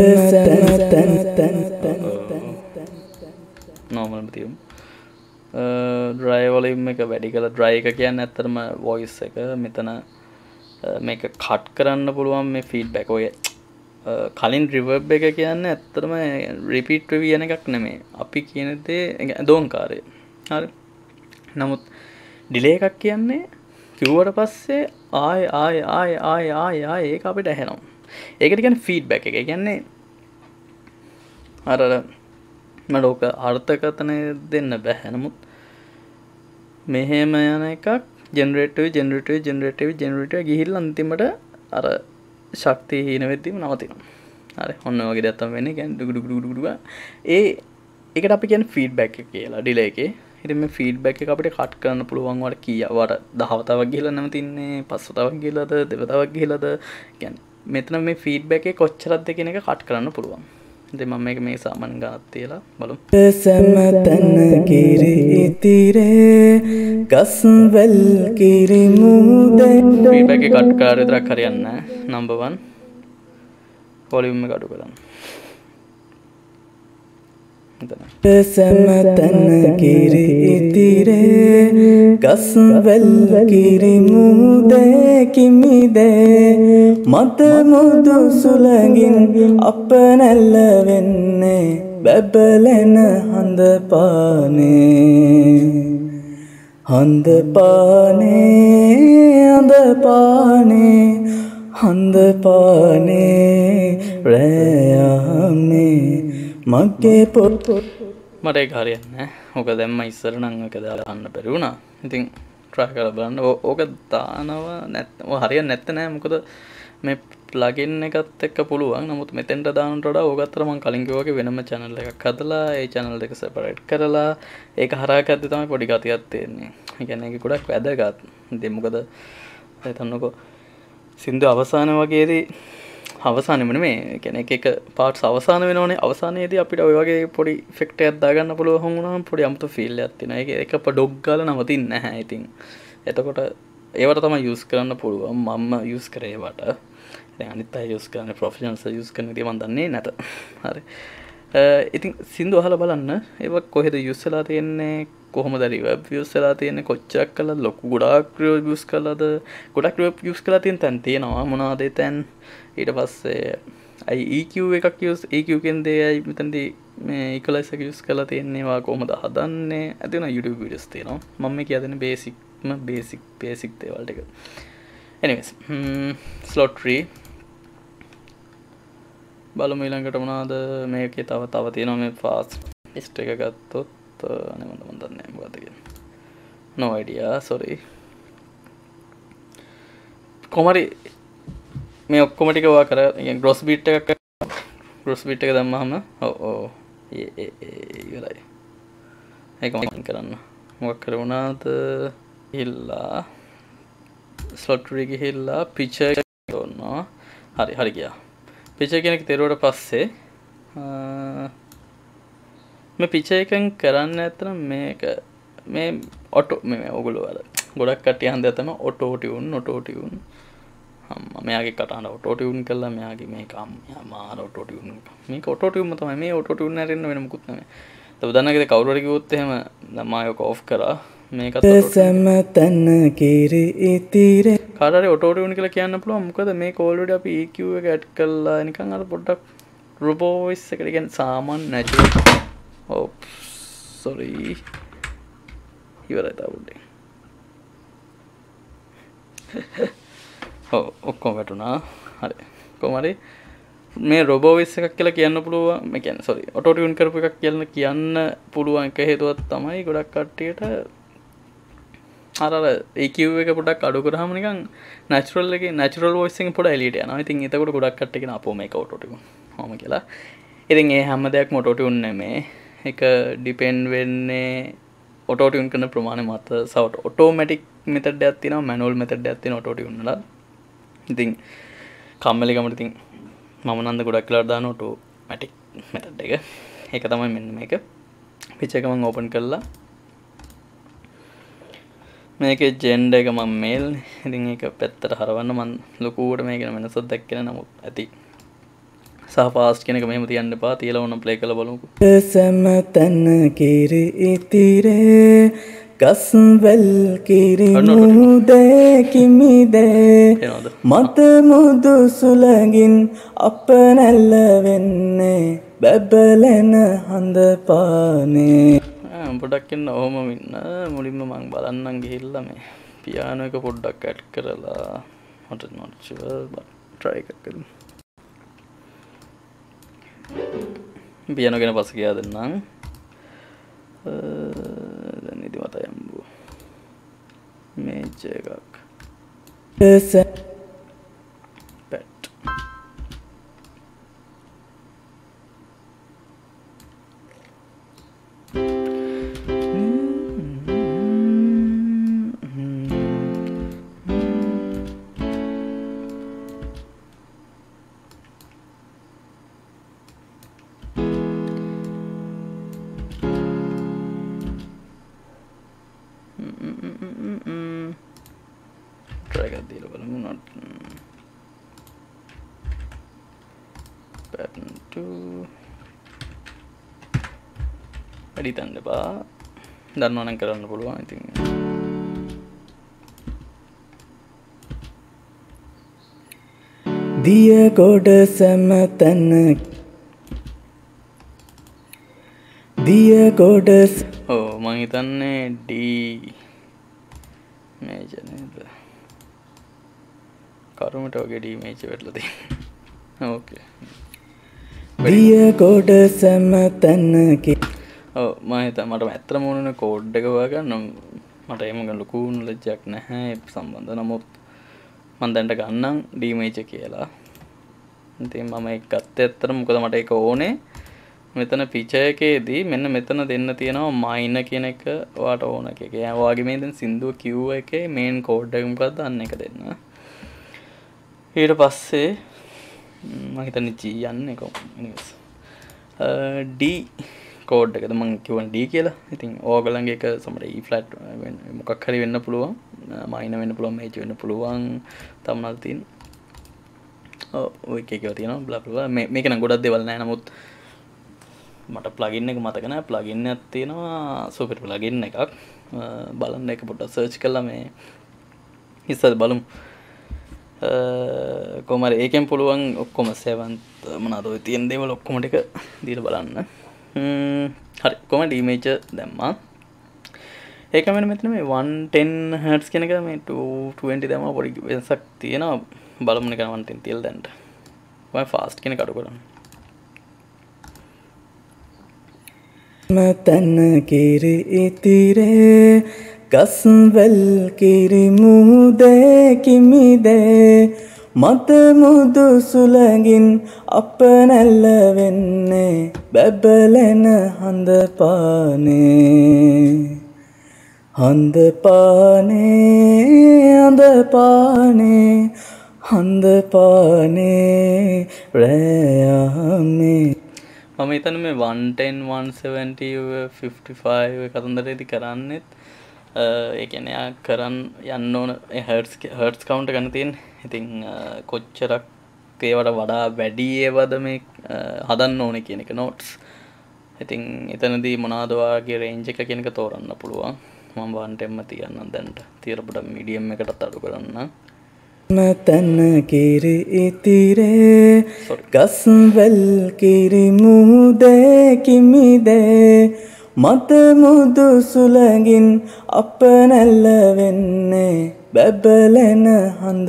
normal තියමු. dry volume එක වැඩි කළා. dry එක කියන්නේ ඇත්තටම voice එක. මෙතන මේක කට් කරන්න පුළුවන් මේ feedback ඔය කලින් reverb එක කියන්නේ ඇත්තටම repeat වෙවි යන එකක් නෙමෙයි. අපි කියන දේ දෝංකාරය. හරි. නමුත් delay එකක් කියන්නේ කිව්වට පස්සේ ආය ඒක අපිට ඇහෙනවා. ඒකට කියන්නේ feedback එක. ඒ කියන්නේ අර මට ඕක අර්ථකථනය දෙන්න බෑ. නමුත් මෙහෙම යන එකක් ජෙනරේටිව් ගිහිල්ලා අන්තිමට අර ශක්තිය හීන වෙද්දිම නවතිනවා. හරි. ඔන්න ඔය වගේ දෙයක් තමයි වෙන්නේ. කියන්නේ ඩුගුඩු ඒකට අපි කියන්නේ ෆීඩ්බැක් එක කියලා ඩිලේ එකේ. ඉතින් මේ ෆීඩ්බැක් එක අපිට කට් කරන්න පුළුවන් වට කීයවට 10 වතාවක් ගිහලා නැවතින්නේ 5 වතාවක් ගිහලාද 2 වතාවක් ගිහලාද කියන්නේ මෙතන මේ ෆීඩ්බැක් එක කොච්චරද කියන එක කට් කරන්න පුළුවන්. ඉතින් මම මේ සාමාන්‍ය ගානක් තියලා බලමු. සමතන කිරි ඉතිරේ ගස් වල කිරි මුදේ ෆීඩ්බැක් එක කට් කරලා විතරක් හරියන්නේ නැහැ. number 1 වොලියුම් එක අඩු කරන්න. සමතන කිරි ඉතිරේ ගස් වල කිරි මුදේ කිමිදේ මත මුදු සුලඟින් අප නැල්ල වෙන්නේ බබලෙන හඳ පානේ රෑයාමේ මගේ පොත් මට ඒක හරියන්නේ නැහැ. ඕක දැම්ම ඉස්සර නම් ඒක දාලා ගන්න බැරි වුණා. ඉතින් try කරලා බලන්න. ඕක දානවා නැත්නම් හරියන්නේ නැත්te නෑ. මොකද මේ plugin එකත් එක්ක පුළුවන්. නමුත් මෙතෙන්ට දානට වඩා ඕක අතර මම කලින් කිව්වා වගේ වෙනම channel එකක් හදලා ඒ channel දෙක separate කරලා ඒක හරහා කරද්දි තමයි පොඩි ගතියක් තේරෙන්නේ. ඒ කියන්නේ ඒක ගොඩක් වැදගත්. ඉතින් මොකද හිතන්නකෝ සින්දු අවසාන වගේදී අවසානෙම නෙමේ කියන්නේ එක පාර්ට්ස් අවසාන වෙනවනේ අවසානයේදී අපිට ඔය වගේ පොඩි ඉෆෙක්ට් එකක් දාගන්න පුළුවන් වුණාම පොඩි අමුතු ෆීල් එකක් තියෙනවා. ඒක එක ඩොග් ගාලා නවතින්නේ නැහැ. ඉතින් එතකොට ඒවට තමයි යූස් කරන්න පුළුවන්. මම යූස් කරේ ඒවට. දැන් අනිත් අය යූස් කරන්නේ ප්‍රොෆෙෂනල්ස් යූස් කරන විදිය මම දන්නේ නැත. හරි. ඉතින් සින්දු අහලා බලන්න. ඒක කොහෙද යූස් වෙලා තියෙන්නේ? කොහොමද රිවර්බ් යූස් වෙලා තියෙන්නේ? කොච්චරක් කළාද? ලොකු ගොඩාක් රිවර්බ් යූස් කළාද? ගොඩක් රිවර්බ් යූස් කළා තියෙන තැන් තියෙනවා. මොනවාද ඒ තැන්? ඊට පස්සේ EQ එකක් යූස් EQ කෙන්දේ අයි මෙතනදී මේ ඉක්වලයිසර් එක යූස් කරලා තියෙන්නේ වා කොහොමද හදන්නේ? ඇති වෙන YouTube videos තියෙනවා. මම මේ කියලා දෙන බේසික් දේවල් ටික. anyways slot tree බලමු ඊළඟට මොනවාද මේකේ තව තියෙනවා මේ fast list එක ගත්තොත් අනේ මම දන්නේ නැහැ මොකද්ද කියන්නේ no idea sorry කොහමරි මේ ඔක්කොම ටික වා කර gross beat එක දැම්මහම ඔව් ඉවරයි ඒක මම කරන්න මොකක් කරුණාද ඉල්ලා slot tree ගිහිල්ලා picture කරනවා හරි ගියා picture කෙනෙක් තේරුවට පස්සේ මේ picture එකෙන් කරන්න ඇත්තනම් මේක මේ ඔටෝ මේ ඔයගොල්ලෝ අර ගොඩක් කට්ටිය හන්දේ තමයි ඔටෝ ටියුන් මෙයාගේ කටහඬ ඔටෝ ටියුන් කළා මෙයාගේ මේක මාර ඔටෝ ටියුන් මේක ඔටෝ ටියුන්ම තමයි මේ ඔටෝ ටියුන් නැරෙන්න වෙන මොකුත් නැහැ තව දන්නකද කවුරු හරි කිව්වොත් එහෙම දැන් මම ඒක ඔෆ් කරා මේකත් සමතන කිරි ඉතිරේ කාටරි ඔටෝ ටියුන් කියලා කියන්න පුළුවන් මොකද මේක ඔල්රෙඩි අපි EQ එක ඇඩ් කරලා නිකන් අර පොඩ්ඩක් රොබෝ වොයිස් එකට කියන්නේ සාමාන්‍ය නැචරල් sorry ඉවරයි තාවුඩේ ඔක්කොම වැටුණා හරි කොහොම හරි මේ රොබෝ වොයිස් එකක් කියලා කියන්න පුළුවන් මේ කියන්නේ sorry ඔටෝ ටියුන් කරපු එකක් කියලා කියන්න පුළුවන් එක හේතුවක් තමයි ගොඩක් කට්ටියට අර EQ එක පොඩ්ඩක් අඩු කරාම නිකන් natural voice එකෙන් පොඩ එලියට යනවා. ඉතින් එතකොට ගොඩක් කට්ටිය කියන අපෝ මේක ඔටෝ ටියුන්. කොහොම කියලා. ඉතින් ඒ හැම දෙයක්ම ඔටෝ ටියුන් නෙමෙයි. ඒක ඩිපෙන්ඩ් වෙන්නේ ඔටෝ ටියුන් කරන ප්‍රමාණය මත. ඔටෝමැටික් මෙතඩ් එකක් තියෙනවා, මැනුවල් මෙතඩ් එකක් තියෙනවා ඔටෝ ටියුන් වල. ඉතින් කම්මැලිකමට ඉතින් මම නන්ද ගොඩක් වෙලාවට දාන ඔටෝමැටික් මෙතඩ් එක. ඒක තමයි මෙන්න මේක. පිච් එක මම ඕපන් කළා. මේකේ ජෙන්ඩර් එක මම මේල් ඉතින් ඒක පැත්තට හරවන්න මම ලොකුවට මේක වෙනසක් දැක්කේ නමුත් ඇති සහ ෆාස්ට් කෙනෙක් මෙහෙම තියන්න එපා තියලා ඕනම් ප්ලේ කරලා බලමුකෝ සමතන කිරි ඉතිරේ ගස්වැල් කිරි මුදේ කිමිදේ මත මුදු සුලඟින් අප නැල්ල වෙන්නේ බබලන හඳ පානේ පොඩක් ඉන්න ඔහොම ඉන්න මුලින්ම මම බලන්නම් ගිහිල්ලා මේ පියානෝ එක පොඩ්ඩක් ඇඩ් කරලා මට not sure but try එකක් කරමු පියානෝ ගැන පස්සේ කියලා දෙන්නම් දැන් ඉතින් මත යම්බු මේජ් එකක් පෙට් try එකක් දීලා බලමු not pattern 2 edit කරන්න එපා දන්නවනම් කරන්න පුළුවන් ඉතින් දිය ගොඩ සමතන දිය ගොඩ මම හිතන්නේ D මේජර් නේද කරුමට වගේ D මේජර් වැටලා තියෙනවා ඕකේ දිය ගොඩ සමතනකේ මම හිතා මට ඇත්තටම ඕනේ කෝඩ් එක හොයාගන්න මට එහෙම ලොකු නොලෙජ් එකක් නැහැ ඒ සම්බන්ධ නමුත් මම දැන්ට ගන්නම් D මේජර් කියලා ඉතින් මම ඒක ගත්තේ ඇත්තටම මොකද මට ඒක ඕනේ මෙතන පිචර් එකේදී මෙන්න මෙතන දෙන්න තියෙනවා මයින කියන එක ඔයාට ඕන එක. ඒ වගේ මේ දැන් සින්දුව Q එකේ මේන් කෝඩ් එක මොකක්ද අන්න එක දෙන්න. ඊට පස්සේ මම හිතන්නේ G යන්නේ කොහොමද D කෝඩ් එකද මම කියවන D කියලා. ඉතින් ඕගලන්ගේ එක සමහර E flat මොකක් හරි වෙන්න පුළුවන්. මයිනර් වෙන්න පුළුවන්, මේජර් වෙන්න පුළුවන්. තමනල් තියෙන. ඔය එක එකව තියෙනවා බ්ලා බ්ලා. මේක නම් ගොඩක් දේවල් නැහැ. නමුත් මට ප්ලගින් එක මතක නැහැ. ප්ලගින් එකක් තියෙනවා. සුපර් ප්ලගින් එකක්. බලන්න එක පොඩ්ඩක් සර්ච් කරලා මේ ඉස්සර බලමු. කොහමද ඒකෙන් පුළුවන් ඔක්කොම 7th මොනවාද ඔය තියෙන දේවල් ඔක්කොම ටික දීලා බලන්න. හරි කොහමද ඉමේජ් දැම්මා. ඒකම මෙතන මේ 110 Hz කියන එක මේ 220 දැම්මා පොඩි වෙනසක් තියෙනවා. බලමු නිකන් 110 තියලා දැන්නට. මම ෆාස්ට් කියන එක අඩු කරන්න. මතන කිරි ඉතිරේ ගස්වැල් කිරි මුහුදේ කිමිදේ මත මුදු සුලඟින් අප නැල්ල වෙන්නේ බැබලෙන හඳ පානේ හඳ පානේ හඳ පානේ හඳ පානේ රෑයමේ මම හිතන්නේ මේ 110 170 55 කතන්දරේදී කරන්නේත් ඒ කියන්නේ ආ කරන් යන්න ඕන හර්ට්ස් කවුන්ට් ගන්න තියෙන්නේ. ඉතින් කොච්චරක් ඒවට වඩා වැඩි ඒවද මේ හදන්න ඕනේ කියන එක නෝට්ස්. ඉතින් එතනදී මොනවාද වාගේ රේන්ජ් එක කියන එක තෝරන්න පුළුවන්. මම 110ම තියන්නම් දැන්ට. තියලා පොඩ්ඩක් මීඩියම් එකටත් අඩු කරන්න. මතන කිරි ඉතිරේ ගස්වැල් කිරි මුහුදේ කිමිදේ මත මුදු සුලඟින් අප නැල්ල වෙන්නේ බැබලෙන හඳ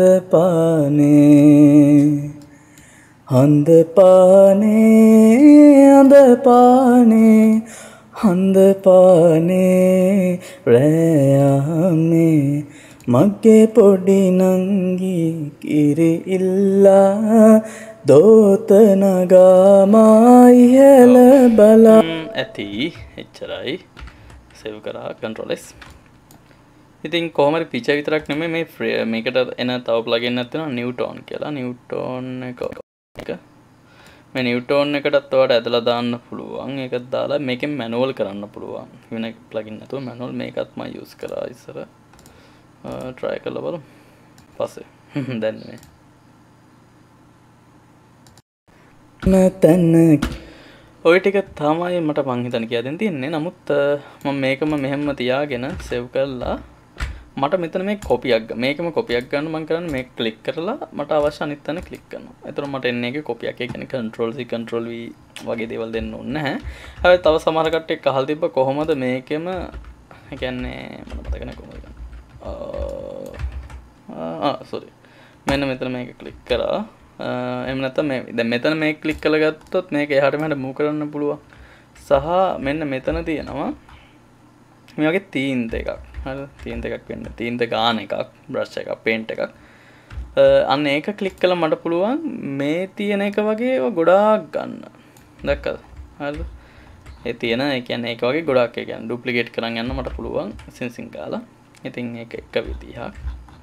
පානේ හඳ පානේ හඳ පානේ හඳ පානේ රෑයමේ මගේ පොඩි නංගි කිරි ඉල්ලා දෝත නගා ඉහළ බලා ඇති එච්චරයි සේව් කරා control S. ඉතින් කොහොම හරි පිචර් විතරක් නෙමෙයි මේ මේකට එන තව ප්ලගින් එකක් තියෙනවා නිව්ටෝන් කියලා. නිව්ටෝන් එක මේ නිව්ටෝන් එකටත් ඔයාලට ඇදලා දාන්න පුළුවන්. ඒකත් දාලා මේකෙන් මැනුවල් කරන්න පුළුවන්. වෙන ප්ලගින් නැතුව මැනුවල් මේකත් මම යූස් කරා ඉස්සර. try කරලා බලමු. පස්සේ දැන් මේ මතන ඔය ටික තමයි මට මං හිතන්නේ කියලා දෙන්න තියෙන්නේ. නමුත් මම මේකම මෙහෙම තියාගෙන සේව් කරලා මට මෙතන මේ කොපියක් මේකම කොපියක් ගන්න මම කරන්නේ මේක ක්ලික් කරලා මට අවශ්‍ය අනිත් තැන ක්ලික් කරනවා. එතකොට මට එන්නේ ඒකේ කොපියක්. ඒ කියන්නේ control C control V වගේ දේවල් දෙන්න ඕනේ නැහැ. හැබැයි තව සමහර කට්ටියක් අහලා තිබ්බ කොහොමද මේකෙම ඒ කියන්නේ මම මතක නැහැ කොහොමද sorry මෙන්න මෙතන මේක ක්ලික් කරා එහෙම නැත්නම් මේ දැන් මෙතන මේක ක්ලික් කරලා ගත්තොත් මේක එහාට මෙහාට මූව් කරන්න පුළුවන් සහ මෙන්න මෙතන තියෙනවා මේ වගේ තීන්ත එකක් හරිද තීන්ත එකක් වෙන්න තීන්ත ගාන එකක් බ්‍රෂ් එකක් පේන්ට් එකක් අන්න ඒක ක්ලික් කළා මට පුළුවන් මේ තියෙන එක වගේ ගොඩාක් ගන්න දැක්කද හරිද ඒ තියෙන ඒ කියන්නේ ඒක වගේ ගොඩාක් ඒ කියන්නේ ඩුප්ලිකේට් කරන් යන්න මට පුළුවන් සින්සින් කාලා ඉතින් ඒක එක විදිහක්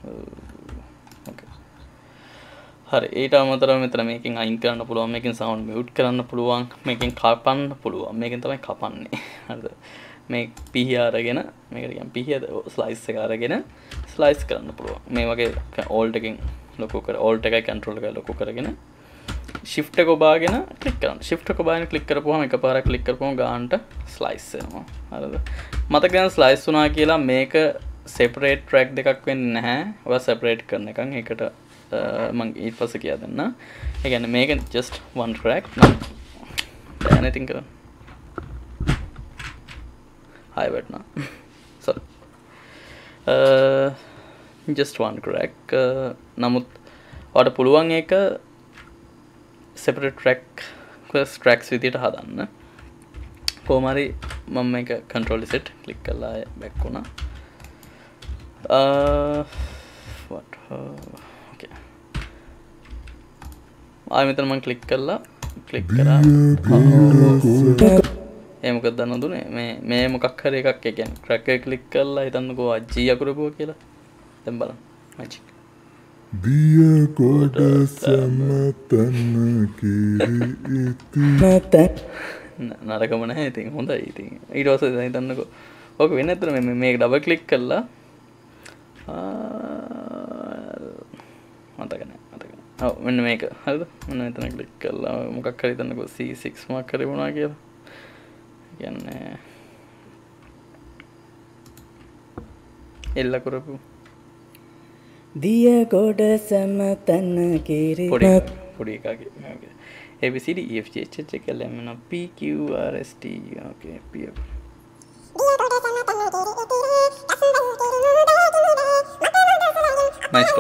හරි ඊට අමතරව මෙතන මේකෙන් අයින් කරන්න පුළුවන් මේකෙන් සවුන්ඩ් මියුට් කරන්න පුළුවන් මේකෙන් කපන්න පුළුවන් මේකෙන් තමයි කපන්නේ හරිද මේ පිහිය අරගෙන මේකට කියන්නේ පිහිය ස්ලයිස් එක අරගෙන ස්ලයිස් කරන්න පුළුවන් මේ වගේ ඕල්ට් එකෙන් ලොකු කර ඕල්ට් එකයි කන්ට්‍රෝල් එකයි ලොකු කරගෙන shift එක ඔබාගෙන ක්ලික් කරන්න shift එක ඔබාගෙන ක්ලික් කරපුවම එකපාරක් ක්ලික් කරපුවම ගානට ස්ලයිස් වෙනවා හරිද මතක ගන්න ස්ලයිස් වුණා කියලා මේක separate track දෙකක් වෙන්නේ නැහැ ඔයා separate කරන එකන් ඒකට මම ඊට පස්සේ කියා දෙන්න. ඒ කියන්නේ මේක just one track නම් දැන් anything කරන්න. හයි වට්නා. sorry. just one track නමුත් ඔයාලට පුළුවන් ඒක separate tracks විදියට හදන්න. කොහොම හරි මම මේක control Z click කරලා back වුණා. what ආයෙ මෙතන මම ක්ලික් කරලා ක්ලික් කරා ඒ මොකක්ද දන්නවද මේ මොකක් හරි එකක් ඒ කියන්නේ ක්‍රැක් එක ක්ලික් කරලා හිතන්නකෝ G අකුර පුව කියලා දැන් බලන්න මැජික් දිය ගොඩ සැමතැන කිරි ඉති නරකම නැහැ ඉතින් හොඳයි ඉතින් ඊට පස්සේ දැන් හිතන්නකෝ ඕක වෙන්නේ නැත්තර මේක ඩබල් ක්ලික් කරලා මතක නැහැ ඔව් මෙන්න මේක හරිද මෙන්න මෙතන ක්ලික් කරලා මොකක් හරි හිතන්නකෝ C6 මාක් කරේ වුණා කියලා කියන්නේ එල්ල කරපු දිය ගොඩ සැමතැන කිරි පොඩි එකගේ ABCD EFG HH කියලා එන්න P Q R S T okay P nice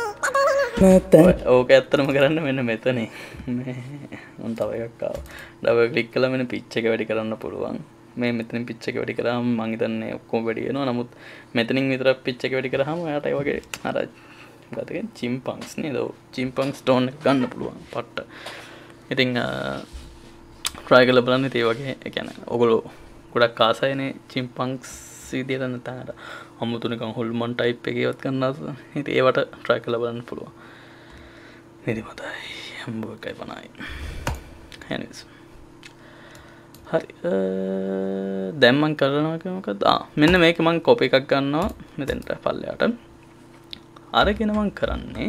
ඕක ඇත්තටම කරන්න මෙන්න මෙතනේ මේ උන් තව එකක් ආවා ඩබල් ක්ලික් කළා මෙන්න පිච් එක වැඩි කරන්න පුළුවන් මේ මෙතනින් පිච් එක වැඩි කරාම මං හිතන්නේ ඔක්කොම වැඩි වෙනවා නමුත් මෙතනින් විතරක් පිච් එක වැඩි කරාම ඔයාලට ඒ වගේ අර ගතකෙන් චිම්පන්ස් නේද චිම්පන්ස් ටෝන් එක ගන්න පුළුවන් පට්ට ඉතින් try කරලා බලන්න ඉතින් ඒ වගේ ඒ කියන්නේ ඔයගොල්ලෝ ගොඩක් ආසයිනේ චිම්පන්ස් විදියට නැත්නම් අර අමුතු නිකන් හොල්මන් ටයිප් එකේවත් ගන්නවා ඉතින් ඒවට try කරලා බලන්න පුළුවන් නේද මතයි හම්බ එකයි 50යි anyways හරි දැන් මම කරනවා මොකද මෙන්න මේක මම කොපි එකක් ගන්නවා මෙතෙන්ට පල්ලෙයට අරගෙන මම කරන්නේ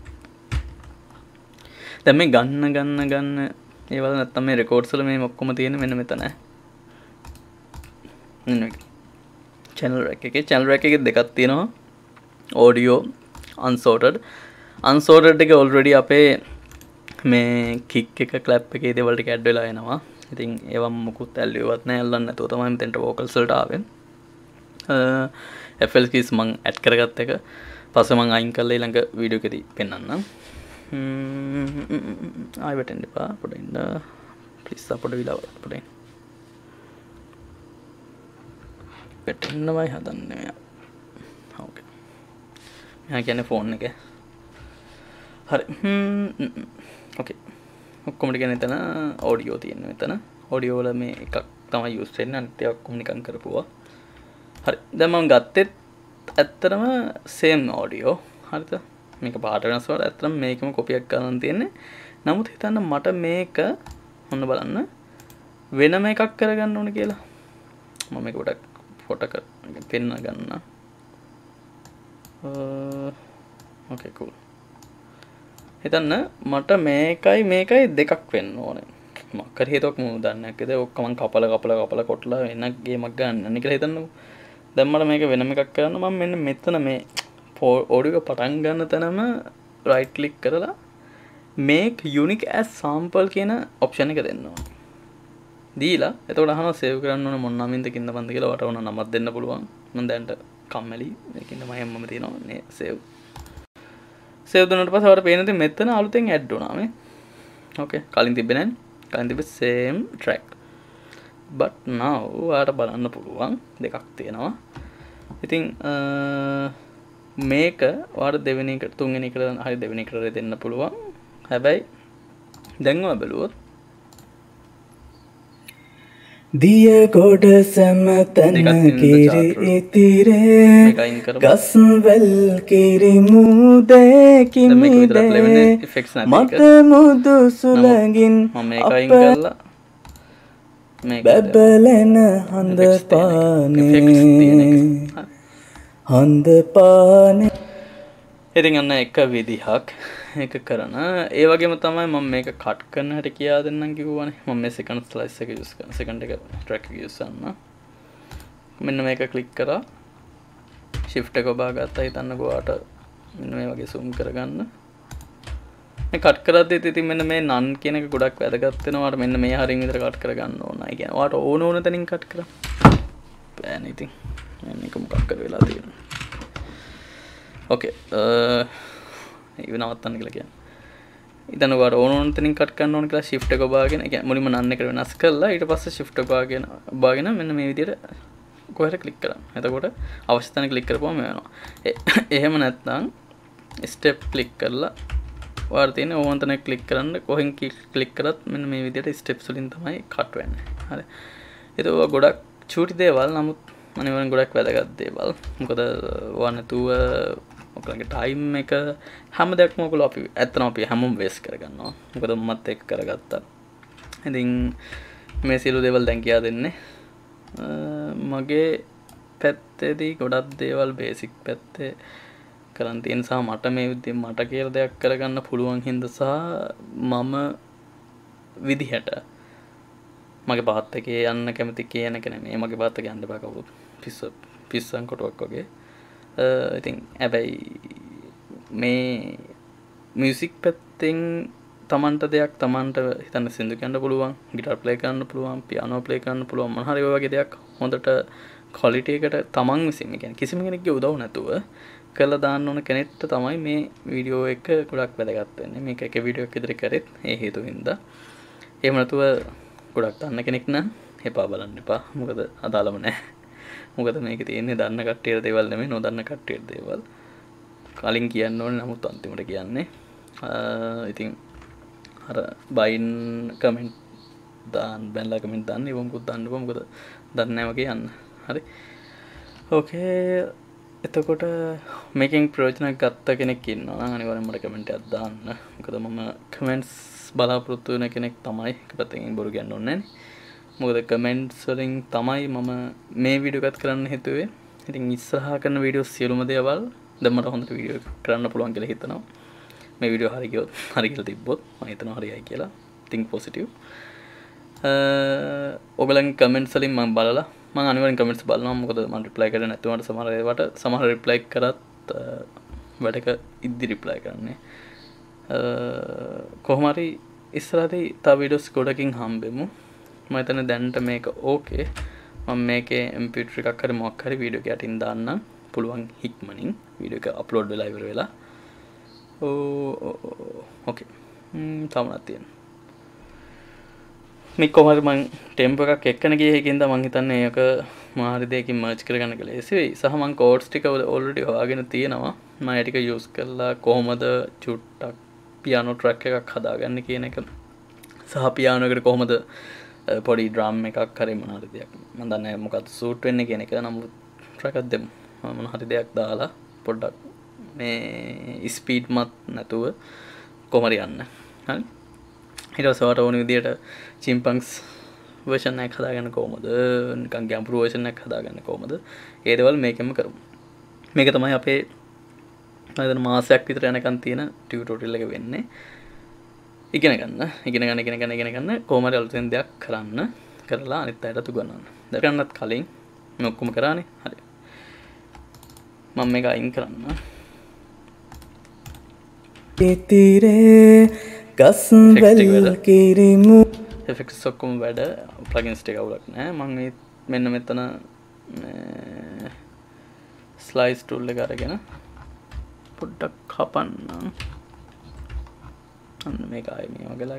දැන් මේ ගන්න ඒවල නැත්තම් මේ රෙකෝඩ්ස් වල මේ ඔක්කොම තියෙන මෙන්න මෙතන මෙන්න channel rack එකේ දෙකක් තියෙනවා audio unsorted එක already අපේ මේ kick එක clap එකේ දේවල් ටික add වෙලා එනවා ඉතින් ඒවා මොකුත් ඇල්ලුවත් නැහැ අල්ලන්න නැතුව තමයි මෙතෙන්ට vocals වලට ආවේ FL keys මම add කරගත්ත එක පස්සේ මම අයින් කරලා ඊළඟ වීඩියෝ එකේදී පෙන්නන්නම් ආයෙ වැටෙන්න එපා පොඩ්ඩක් ඉන්න ප්ලීස් අපොඩ විලාව පොඩ්ඩක් ඉන්න වැටෙන්නමයි හදන්නේ මෙයා ඕකේ මෙයා කියන්නේ ෆෝන් එක හරි ඕකේ ඔක්කොම ටික එතන ඔඩියෝ තියෙනවා මෙතන ඔඩියෝ වල මේ එකක් තමයි යූස් වෙන්නේ අනිත් ඒවා ඔක්කොම නිකන් කරපුවා හරි දැන් මම ගත්තෙත් ඇත්තටම සේම් ඔඩියෝ හරිද මේක පාට වෙනස් වල ඇත්තටම මේකම කොපියක් ගන්න තියෙන්නේ නමුත් හිතන්න මට මේක ඔන්න බලන්න වෙනම එකක් කරගන්න ඕනේ කියලා මම මේක පොඩක් ෆොටෝ කර පෙන්න ගන්න ඕකේ කූල් හිතන්න මට මේකයි දෙකක් වෙන්න ඕනේ මොකක් හරි හේතුවක් මම දන්නේ නැකද ඔක්කොම කපලා කොටලා වෙන ගේමක් ගන්න කියලා හිතන්නකෝ දැන් මට මේක වෙනම එකක් කරන්න මම මෙන්න මෙතන මේ ඔඩියෝ පටන් ගන්න තැනම right click කරලා make unique as sample කියන option එක දෙන්න ඕනේ. දීලා එතකොට අහනවා save කරන්න ඕන මොන නමින්ද කින්දපන්ද කියලා වට ඕන නමක් දෙන්න පුළුවන්. මම දැන්ට කම්මැලි මේකින්ද මම තියෙනවා නේ save. save දුන්නාට පස්සේ ඔයාලට පේන දේ මෙතන අලුතෙන් add වුණා මේ. okay කලින් තිබ්බේ නැහැ. කලින් තිබ්බේ same track. but now ඔයාලට බලන්න පුළුවන් දෙකක් තියෙනවා. ඉතින් මේක ඔයාලට දෙවෙනි එකට තුන්වෙනි එකට හරි දෙවෙනි එකට දෙන්න පුළුවන්. හැබැයි දැන් ඔයා බැලුවොත් දිය ගොඩ සැමතැන කිරි ඉතිරේ ගස්වැල් කිරි මුදේ කිමිදේ මත මුදු සුළඟින් බැබලෙන හඳ පානේ ඉතින් අන්න එක විදිහක් ඒක කරන ඒ වගේම තමයි මම මේක කට් කරන හැටි කියා දෙන්නම් කිව්වනේ මම මේ සෙකන්ඩ් ස්ලයිස් එක යූස් කරන සෙකන්ඩ් එක ට්‍රැක් එක යූස් කරනවා මෙන්න මේක ක්ලික් කරා shift එක ඔබා ගත්තා හිතන්නකෝ ඔයාට මෙන්න මේ වගේ zoom කරගන්න මේ කට් කරද්දී ඉතින් මෙන්න මේ none කියන එක ගොඩක් වැදගත් වෙනවා ඔයාට මෙන්න මේ හරින් විතර කට් කරගන්න ඕන. ඒ කියන්නේ ඔයාට ඕන තැනින් කට් කරා බෑනේ ඉතින් මේක මොකක් කර වෙලා තියෙනවා. ඕකේ ඒක නවත්තන්න කියලා කියන්නේ. ඉතින් ඔයාලට ඕන තැනින් කට් කරන්න ඕන කියලා shift එක ඔබාගෙන ඒ කියන්නේ මුලින්ම none එකට වෙනස් කරලා ඊට පස්සේ shift ඔබාගෙන මෙන්න මේ විදිහට කොහෙද ක්ලික් කරන්න. එතකොට අවශ්‍ය තැන ක්ලික් කරපුවම වෙනවා. එහෙම නැත්නම් step ක්ලික් කරලා ඔයාලට තියෙන ඕන තැන ක්ලික් කරන්න කොහෙන් ක්ලික් කරත් මෙන්න මේ විදිහට steps වලින් තමයි කට් වෙන්නේ. හරි. ඒක ගොඩක් චූටි දේවල් නමුත් අනිවාර්යෙන් ගොඩක් වැදගත් දේවල්. මොකද ඔයා නැතුව ඔයගලගේ ටයිම් එක හැම දෙයක්ම ඔයගොල්ලෝ අපි ඇත්තටම අපි හැමෝම වේස්ට් කරගන්නවා. මොකද මමත් එක්ක කරගත්තා. ඉතින් මේ සියලු දේවල් දැන් කියා දෙන්නේ මගේ පැත්තේදී ගොඩක් දේවල් බේසික් පැත්තේ කරන් තියෙන සහ මට මේ විදිහට මට කියලා දෙයක් කරගන්න පුළුවන් හින්දා සහ මම විදිහට මගේ පාත් එකේ යන්න කැමති කියන එක නෙමෙයි මගේ පාත් එක යන්න බෑ කවුරුත් පිස්සන් කොටුවක් වගේ ඉතින් හැබැයි මේ මියුසික් පැත්තෙන් තමන්ට දෙයක් තමන්ට හිතන්න සින්දු කියන්න පුළුවන් ගිටාර් ප්ලේ කරන්න පුළුවන් පියානෝ ප්ලේ කරන්න පුළුවන් මොන හරි ඔය වගේ දෙයක් හොඳට ක්වොලිටි එකට තමන් විසින් කියන්නේ කිසිම කෙනෙක්ගේ උදව් නැතුව කරලා දාන්න ඕන කෙනෙක්ට තමයි මේ වීඩියෝ එක ගොඩක් වැදගත් වෙන්නේ මේක එක වීඩියෝ එකක් විතර කරෙත් ඒ හේතුවින්ද එහෙම නැතුව ගොඩක් දන්න කෙනෙක් නම් එපා බලන්න එපා මොකද අදාළම නැහැ මොකද මේකේ තියෙන්නේ දන්න කට්ටියට දේවල් නෙමෙයි නොදන්න කට්ටියට දේවල් කලින් කියන්න ඕනේ නමුත් අන්තිමට කියන්නේ ඉතින් අර බයින් කමෙන්ට් දාන්න බැලලා කමෙන්ට් දාන්න ඉවමුකුත් දාන්න බෑ මොකද දන්නේ නැහැ වගේ යන්න හරි ඕකේ එතකොට මේකෙන් ප්‍රයෝජනයක් ගත්ත කෙනෙක් ඉන්නවා නම් අනිවාර්යෙන්ම මට කමෙන්ට් එකක් දාන්න මොකද මම කමෙන්ට්ස් බලාපොරොත්තු වෙන කෙනෙක් තමයි එක පැත්තකින් බොරු කියන්න ඕනේ නැහැ මොකද කමෙන්ට්ස් වලින් තමයි මම මේ වීඩියෝ එකත් කරන්න හිතුවේ ඉතින් ඉස්සරහා කරන වීඩියෝ සියලුම දේවල් දැන් මට හොඳට වීඩියෝ එකක් කරන්න පුළුවන් කියලා හිතනවා මේ වීඩියෝ හරි ගියොත් හරි කියලා තිබ්බොත් මම හිතනවා හරියයි කියලා think positive ඔයගලගේ කමෙන්ට්ස් වලින් මම බලලා මම අනිවාර්යෙන් කමෙන්ට්ස් බලනවා මොකද මම රිප්ලයි කරන්නේ නැතුවට සමහර ඒවාට සමහර රිප්ලයි කරත් වැඩක ඉද්දි රිප්ලයි කරන්නේ කොහොම හරි ඉස්සරහදී තව වීඩියෝස් ගොඩකින් හම්බෙමු මම හිතන්නේ දැනට මේක ඕකේ මම මේකේ MP3 එකක් හරි මොකක් හරි වීඩියෝ එක යටින් දාන්නම් පුළුවන් හික්මනින් වීඩියෝ එක අප්ලෝඩ් වෙලා ඉවර වෙලා ඕකේ තාමත් තියෙනවා මේ කොහොමද මම ටෙම්පෝ එකක් එක්කන ගියේ ඒකින්ද මම හිතන්නේ ඒක මාරි දෙයකින් මර්ජ් කරගන්න කියලා ලේසි වෙයි සහ මම කෝඩ්ස් ටික ඔල්රෙඩි හොයාගෙන තියෙනවා මම ඒ ටික යූස් කරලා කොහොමද චුට්ටක් පියානෝ ට්‍රැක් එකක් හදාගන්න කියන එක සහ පියානෝ එකට කොහොමද පොඩි ඩ්‍රම් එකක් හරි මොන හරි දෙයක් මම දන්නේ නැහැ මොකක්ද සූට් වෙන්නේ කියන එක නමුත් ට්‍රැක් එකක් දෙමු මොන හරි දෙයක් දාලා පොඩ්ඩක් මේ ස්පීඩ් මත් නැතුව කොහොම හරි යන්න හරි ඊට පස්සේ වට ඕන විදියට චිම්පන්ස් version එකක් හදාගන්න කොහොමද නිකන් ගැඹුරු version එකක් හදාගන්න කොහොමද ඒ දේවල් මේකෙම කරමු මේක තමයි අපේ මම හිතන මාසයක් විතර යනකන් තියෙන ටියුටෝරියල් එක වෙන්නේ ඉගෙන ගන්න කොහොම හරි අලුතෙන් දෙයක් කරන්න කරලා අනිත් අයට උගන්වන්න දැන් කලින් මම ඔක්කොම කරානේ හරි මම මේක අයින් කරන්න ඉතිරේ ගස්වැල් කිරිමු effects ඔක්කොම වැඩ plugins ටික අවුලක් නැහැ මම මෙන්න මෙතන slice tool එක අරගෙන පොඩ්ඩක් කපන්නම් අන්න මේක ආයේ මේ වගේලා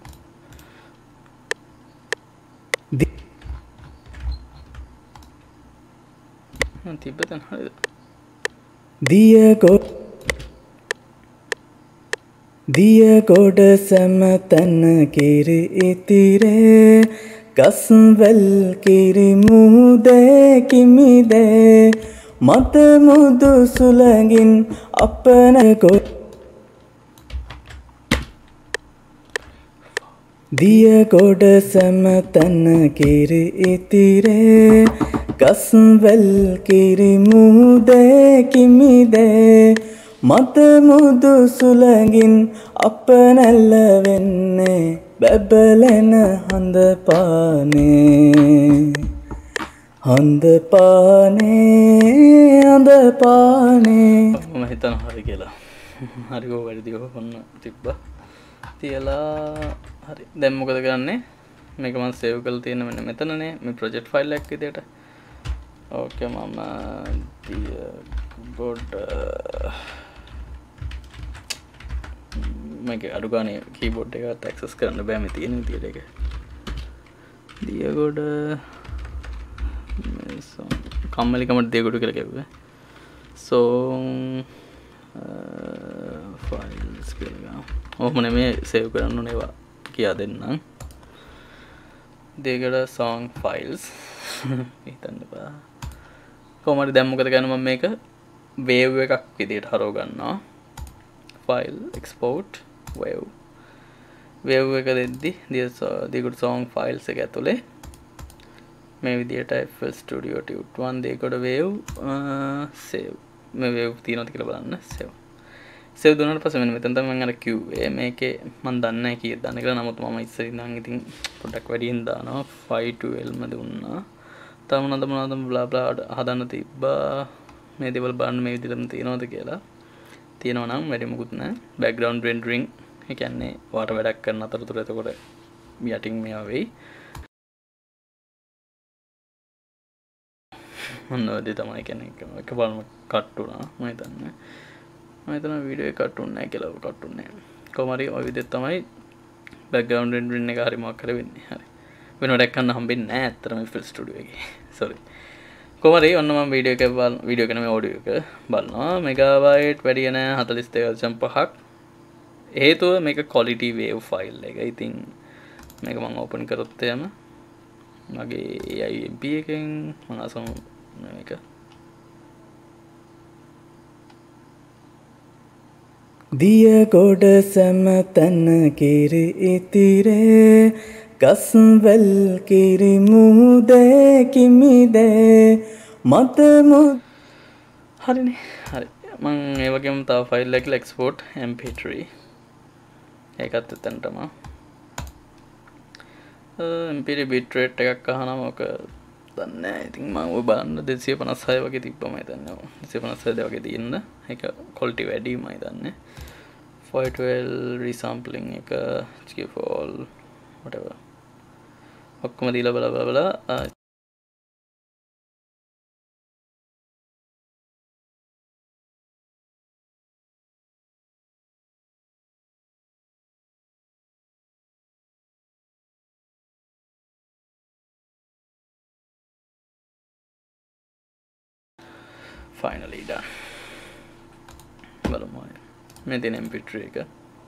කියන්න තිබ්බතන හරිද දිය ගොඩ සැම තැන කිරි ඉතිරේ ගස්වැල් කිරිමුදේ කිමිදේ මත මුදු සුලඟින් අපන ගොඩ දිය ගොඩ සැම තැන කිරි ඉතිරේ ගස්වැල් කිරිමුදේ කිමිදේ මත මුදු සුලඟින් අප නැල්ල වෙන්නේ බැබලෙන හඳ පානේ මම හිතනවා හරි කියලා හරි ගෝ වැඩිදිව ඔන්න තිබ්බා තියලා හරි දැන් මොකද කරන්නේ මේක මම සේව් කරලා තියෙන මෙන්න මෙතනනේ මේ ප්‍රොජෙක්ට් ෆයිල් එකක් විදියට ඕකේ මම දිය ගොඩ මේක අඩු ගානේ කීබෝඩ් එකත් ඇක්සස් කරන්න බෑ මේ තියෙන විදියට එක දියගොඩ කම්මැලිකමට දියගොඩ කියලා කිව්වේ song files කියලා ඔහොම නෙමෙයි සේව් කරන්න ඕනේ ඒවා කියා දෙන්නම් දියගොඩ song files හිතන්න බෑ කොහොමද දැන් මොකද කරන්නේ මම මේක වේව් එකක් විදිහට හරව ගන්නවා ෆයිල් එක්ස්පෝර්ට් වේව් එක දෙද්දි දිගට song files එක ඇතුලේ මේ විදිහට FL Studio Tute 1 දෙකට වේව් save මේ වේව් තියෙනවද කියලා බලන්න save දුන්නාට පස්සේ මෙන්න මෙතන තමයි මම අර කිව්වේ මේකේ මම දන්නේ නැහැ කීයද දන්නේ කියලා. නමුත් මම ඉස්සරින් ඉඳන් ඉතින් පොඩ්ඩක් වැඩියෙන් දානවා 512 ම දුන්නා. තව මොනවද බ්ලා බ්ලා හදන්න තිබ්බා. මේ දේවල් බලන්න මේ විදිහටම තියෙනවද කියලා. තියෙනවා නම් වැඩි මොකුත් නැහැ. background rendering ඒ කියන්නේ වාට වැඩක් කරන අතරතුර එතකොට යටින් මේවා වෙයි. මොනවද තමයි කියන්නේ එකපාරම කට් වුණා මම හිතන්නේ. මම හිතනවා වීඩියෝ එක කට් වුණේ නැහැ කියලා. කට් වුණේ නැහැ. කොහොම හරි ඔය විදිහට තමයි background rendering එක හරි මොකක් කර වෙන්නේ. හරි. වෙන වැඩක් කරන්න හම්බෙන්නේ නැහැ අත්‍තරම FL Studio එකේ. sorry. කොහොම හරි ඔන්න මම වීඩියෝ එක නෙමෙයි ඔඩියෝ එක බලනවා. මෙගාබයිට් වැඩි නැහැ 42.5ක්. හේතුව මේක quality wave file එක. ඉතින් මේක මම open කරොත් එම මගේ IMP එකෙන් මම අසමු මේක දිය ගොඩ සැම තැන කිරි ඉතිරේ ගස්වැල් කිරි මුදේ කිමිදේ මතමු හරිනේ හරි මම ඒ වගේම තව ෆයිල් එකක් export mp3 ඒකත් එතනටම mp3 bitrate එකක් අහනම ඔක දන්නේ නැහැ ඉතින් මම ඔය බලන්න 256 වගේ තිබ්බම හිතන්නේ 256 වගේ තියෙන ඒක quality වැඩි මම හිතන්නේ 512 resampling එක skip-all whatever ඔක්කොම දීලා බලා finally done බලමු මේ තියෙන mp3 එක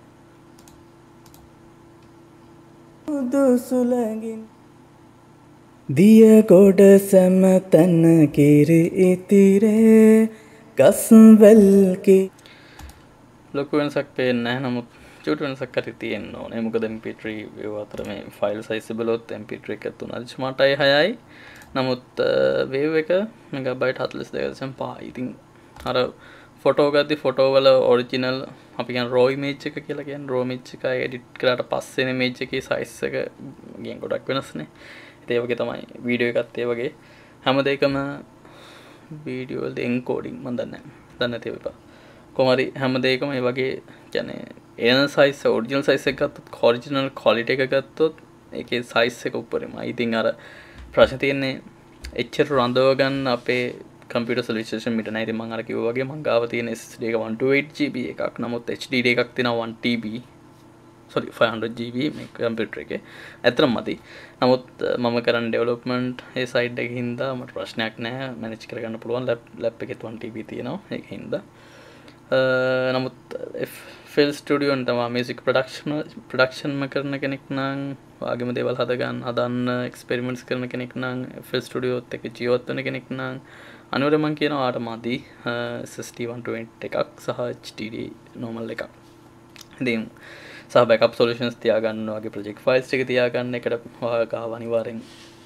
දුසුලගින් දිය ගොඩ සැම තැන කිරි ඉතිරේ ගස්වැල් කි ලොකු වෙනසක් පේන්නේ නැහැ නමුත් චූටි වෙනසක් හරි තියෙන්න ඕනේ මොකද mp3 වේව අතර මේ ෆයිල් සයිස් බලුවොත් mp3 එක 3.6යි නමුත් වේව් එක මෙගාබයිට් 42.5 ඉතින් අර ෆොටෝ ගද්දි ෆොටෝ වල ඔරිජිනල් අපි කියන රෝ ඉමේජ් එක කියලා කියන්නේ රෝ ඉමේජ් එක එඩිට් කරාට පස්සේ ඉමේජ් එකේ සයිස් එක ගෙන් ගොඩක් වෙනස්නේ ඒ වගේ තමයි වීඩියෝ එකත් ඒ වගේ හැම දෙයකම වීඩියෝ වල එන්කෝඩින් මම දන්නේ නැති වෙපා කොහොම හරි හැම දෙයකම ඒ වගේ කියන්නේ එන සයිස් ඔරිජිනල් සයිස් එක ගත්තොත් ඔරිජිනල් ක්වොලිටි එක ගත්තොත් ඒකේ සයිස් එක උඩරින්මයි ඉතින් අර ප්‍රශ්න තියෙන්නේ එච්චර රඳව ගන්න අපේ කම්පියුටර් සොලියුෂන් මිට නැහැ. ඉතින් මම අර කිව්වා වගේ මම ගාව තියෙන SSD එක 128GB එකක්. නමුත් HDD එකක් තියෙනවා 1TB. sorry 500GB මේ කම්පියුටර් එකේ. ඇත්තටම මදි. නමුත් මම කරන ඩෙවලොප්මන්ට් ඒ සයිඩ් එකේ හින්දා මට ප්‍රශ්නයක් නැහැ. මැනේජ් කරගන්න පුළුවන්. ලැප් එකේ 1TB තියෙනවා. ඒක හින්දා. නමුත් FL Studio එක තමයි මියුසික් ප්‍රොඩක්ෂන් කරන කෙනෙක් නම් වාගේම දේවල් හදන්න එක්ස්පෙරිමන්ට්ස් කරන කෙනෙක් නම් FL Studio එකත් එක්ක ජීවත් වෙන කෙනෙක් නම් අනිවාර්යයෙන් මම කියනවා ආට මදි SSD 128 එකක් සහ HDD normal එකක්. ඉතින් සහ backup solutions තියාගන්න වගේ project files ටික තියාගන්න එකට ගාව අනිවාර්යෙන්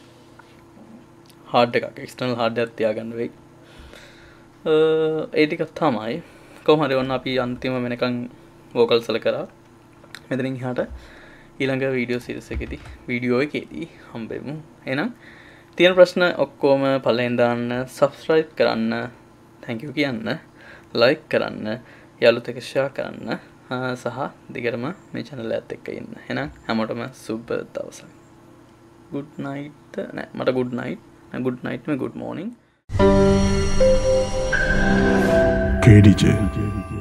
hard එකක් external hard එකක් තියාගන්න වෙයි. ඒ ටික තමයි කොහොම හරි ඔන්න අපි අන්තිම වෙනකන් vocals වල කරා. මෙතනින් එහාට ඊළඟ වීඩියෝ සීරීස් එකේදී හම්බෙමු. එහෙනම් තියෙන ප්‍රශ්න ඔක්කොම පළවෙනි දාන්න subscribe කරන්න thank you කියන්න like කරන්න යාළුවොත් එක්ක share කරන්න සහ දිගටම මේ channel එකත් එක්ක ඉන්න. එහෙනම් හැමෝටම සුබ දවසක්. good night නෑ මට good night good morning KDJ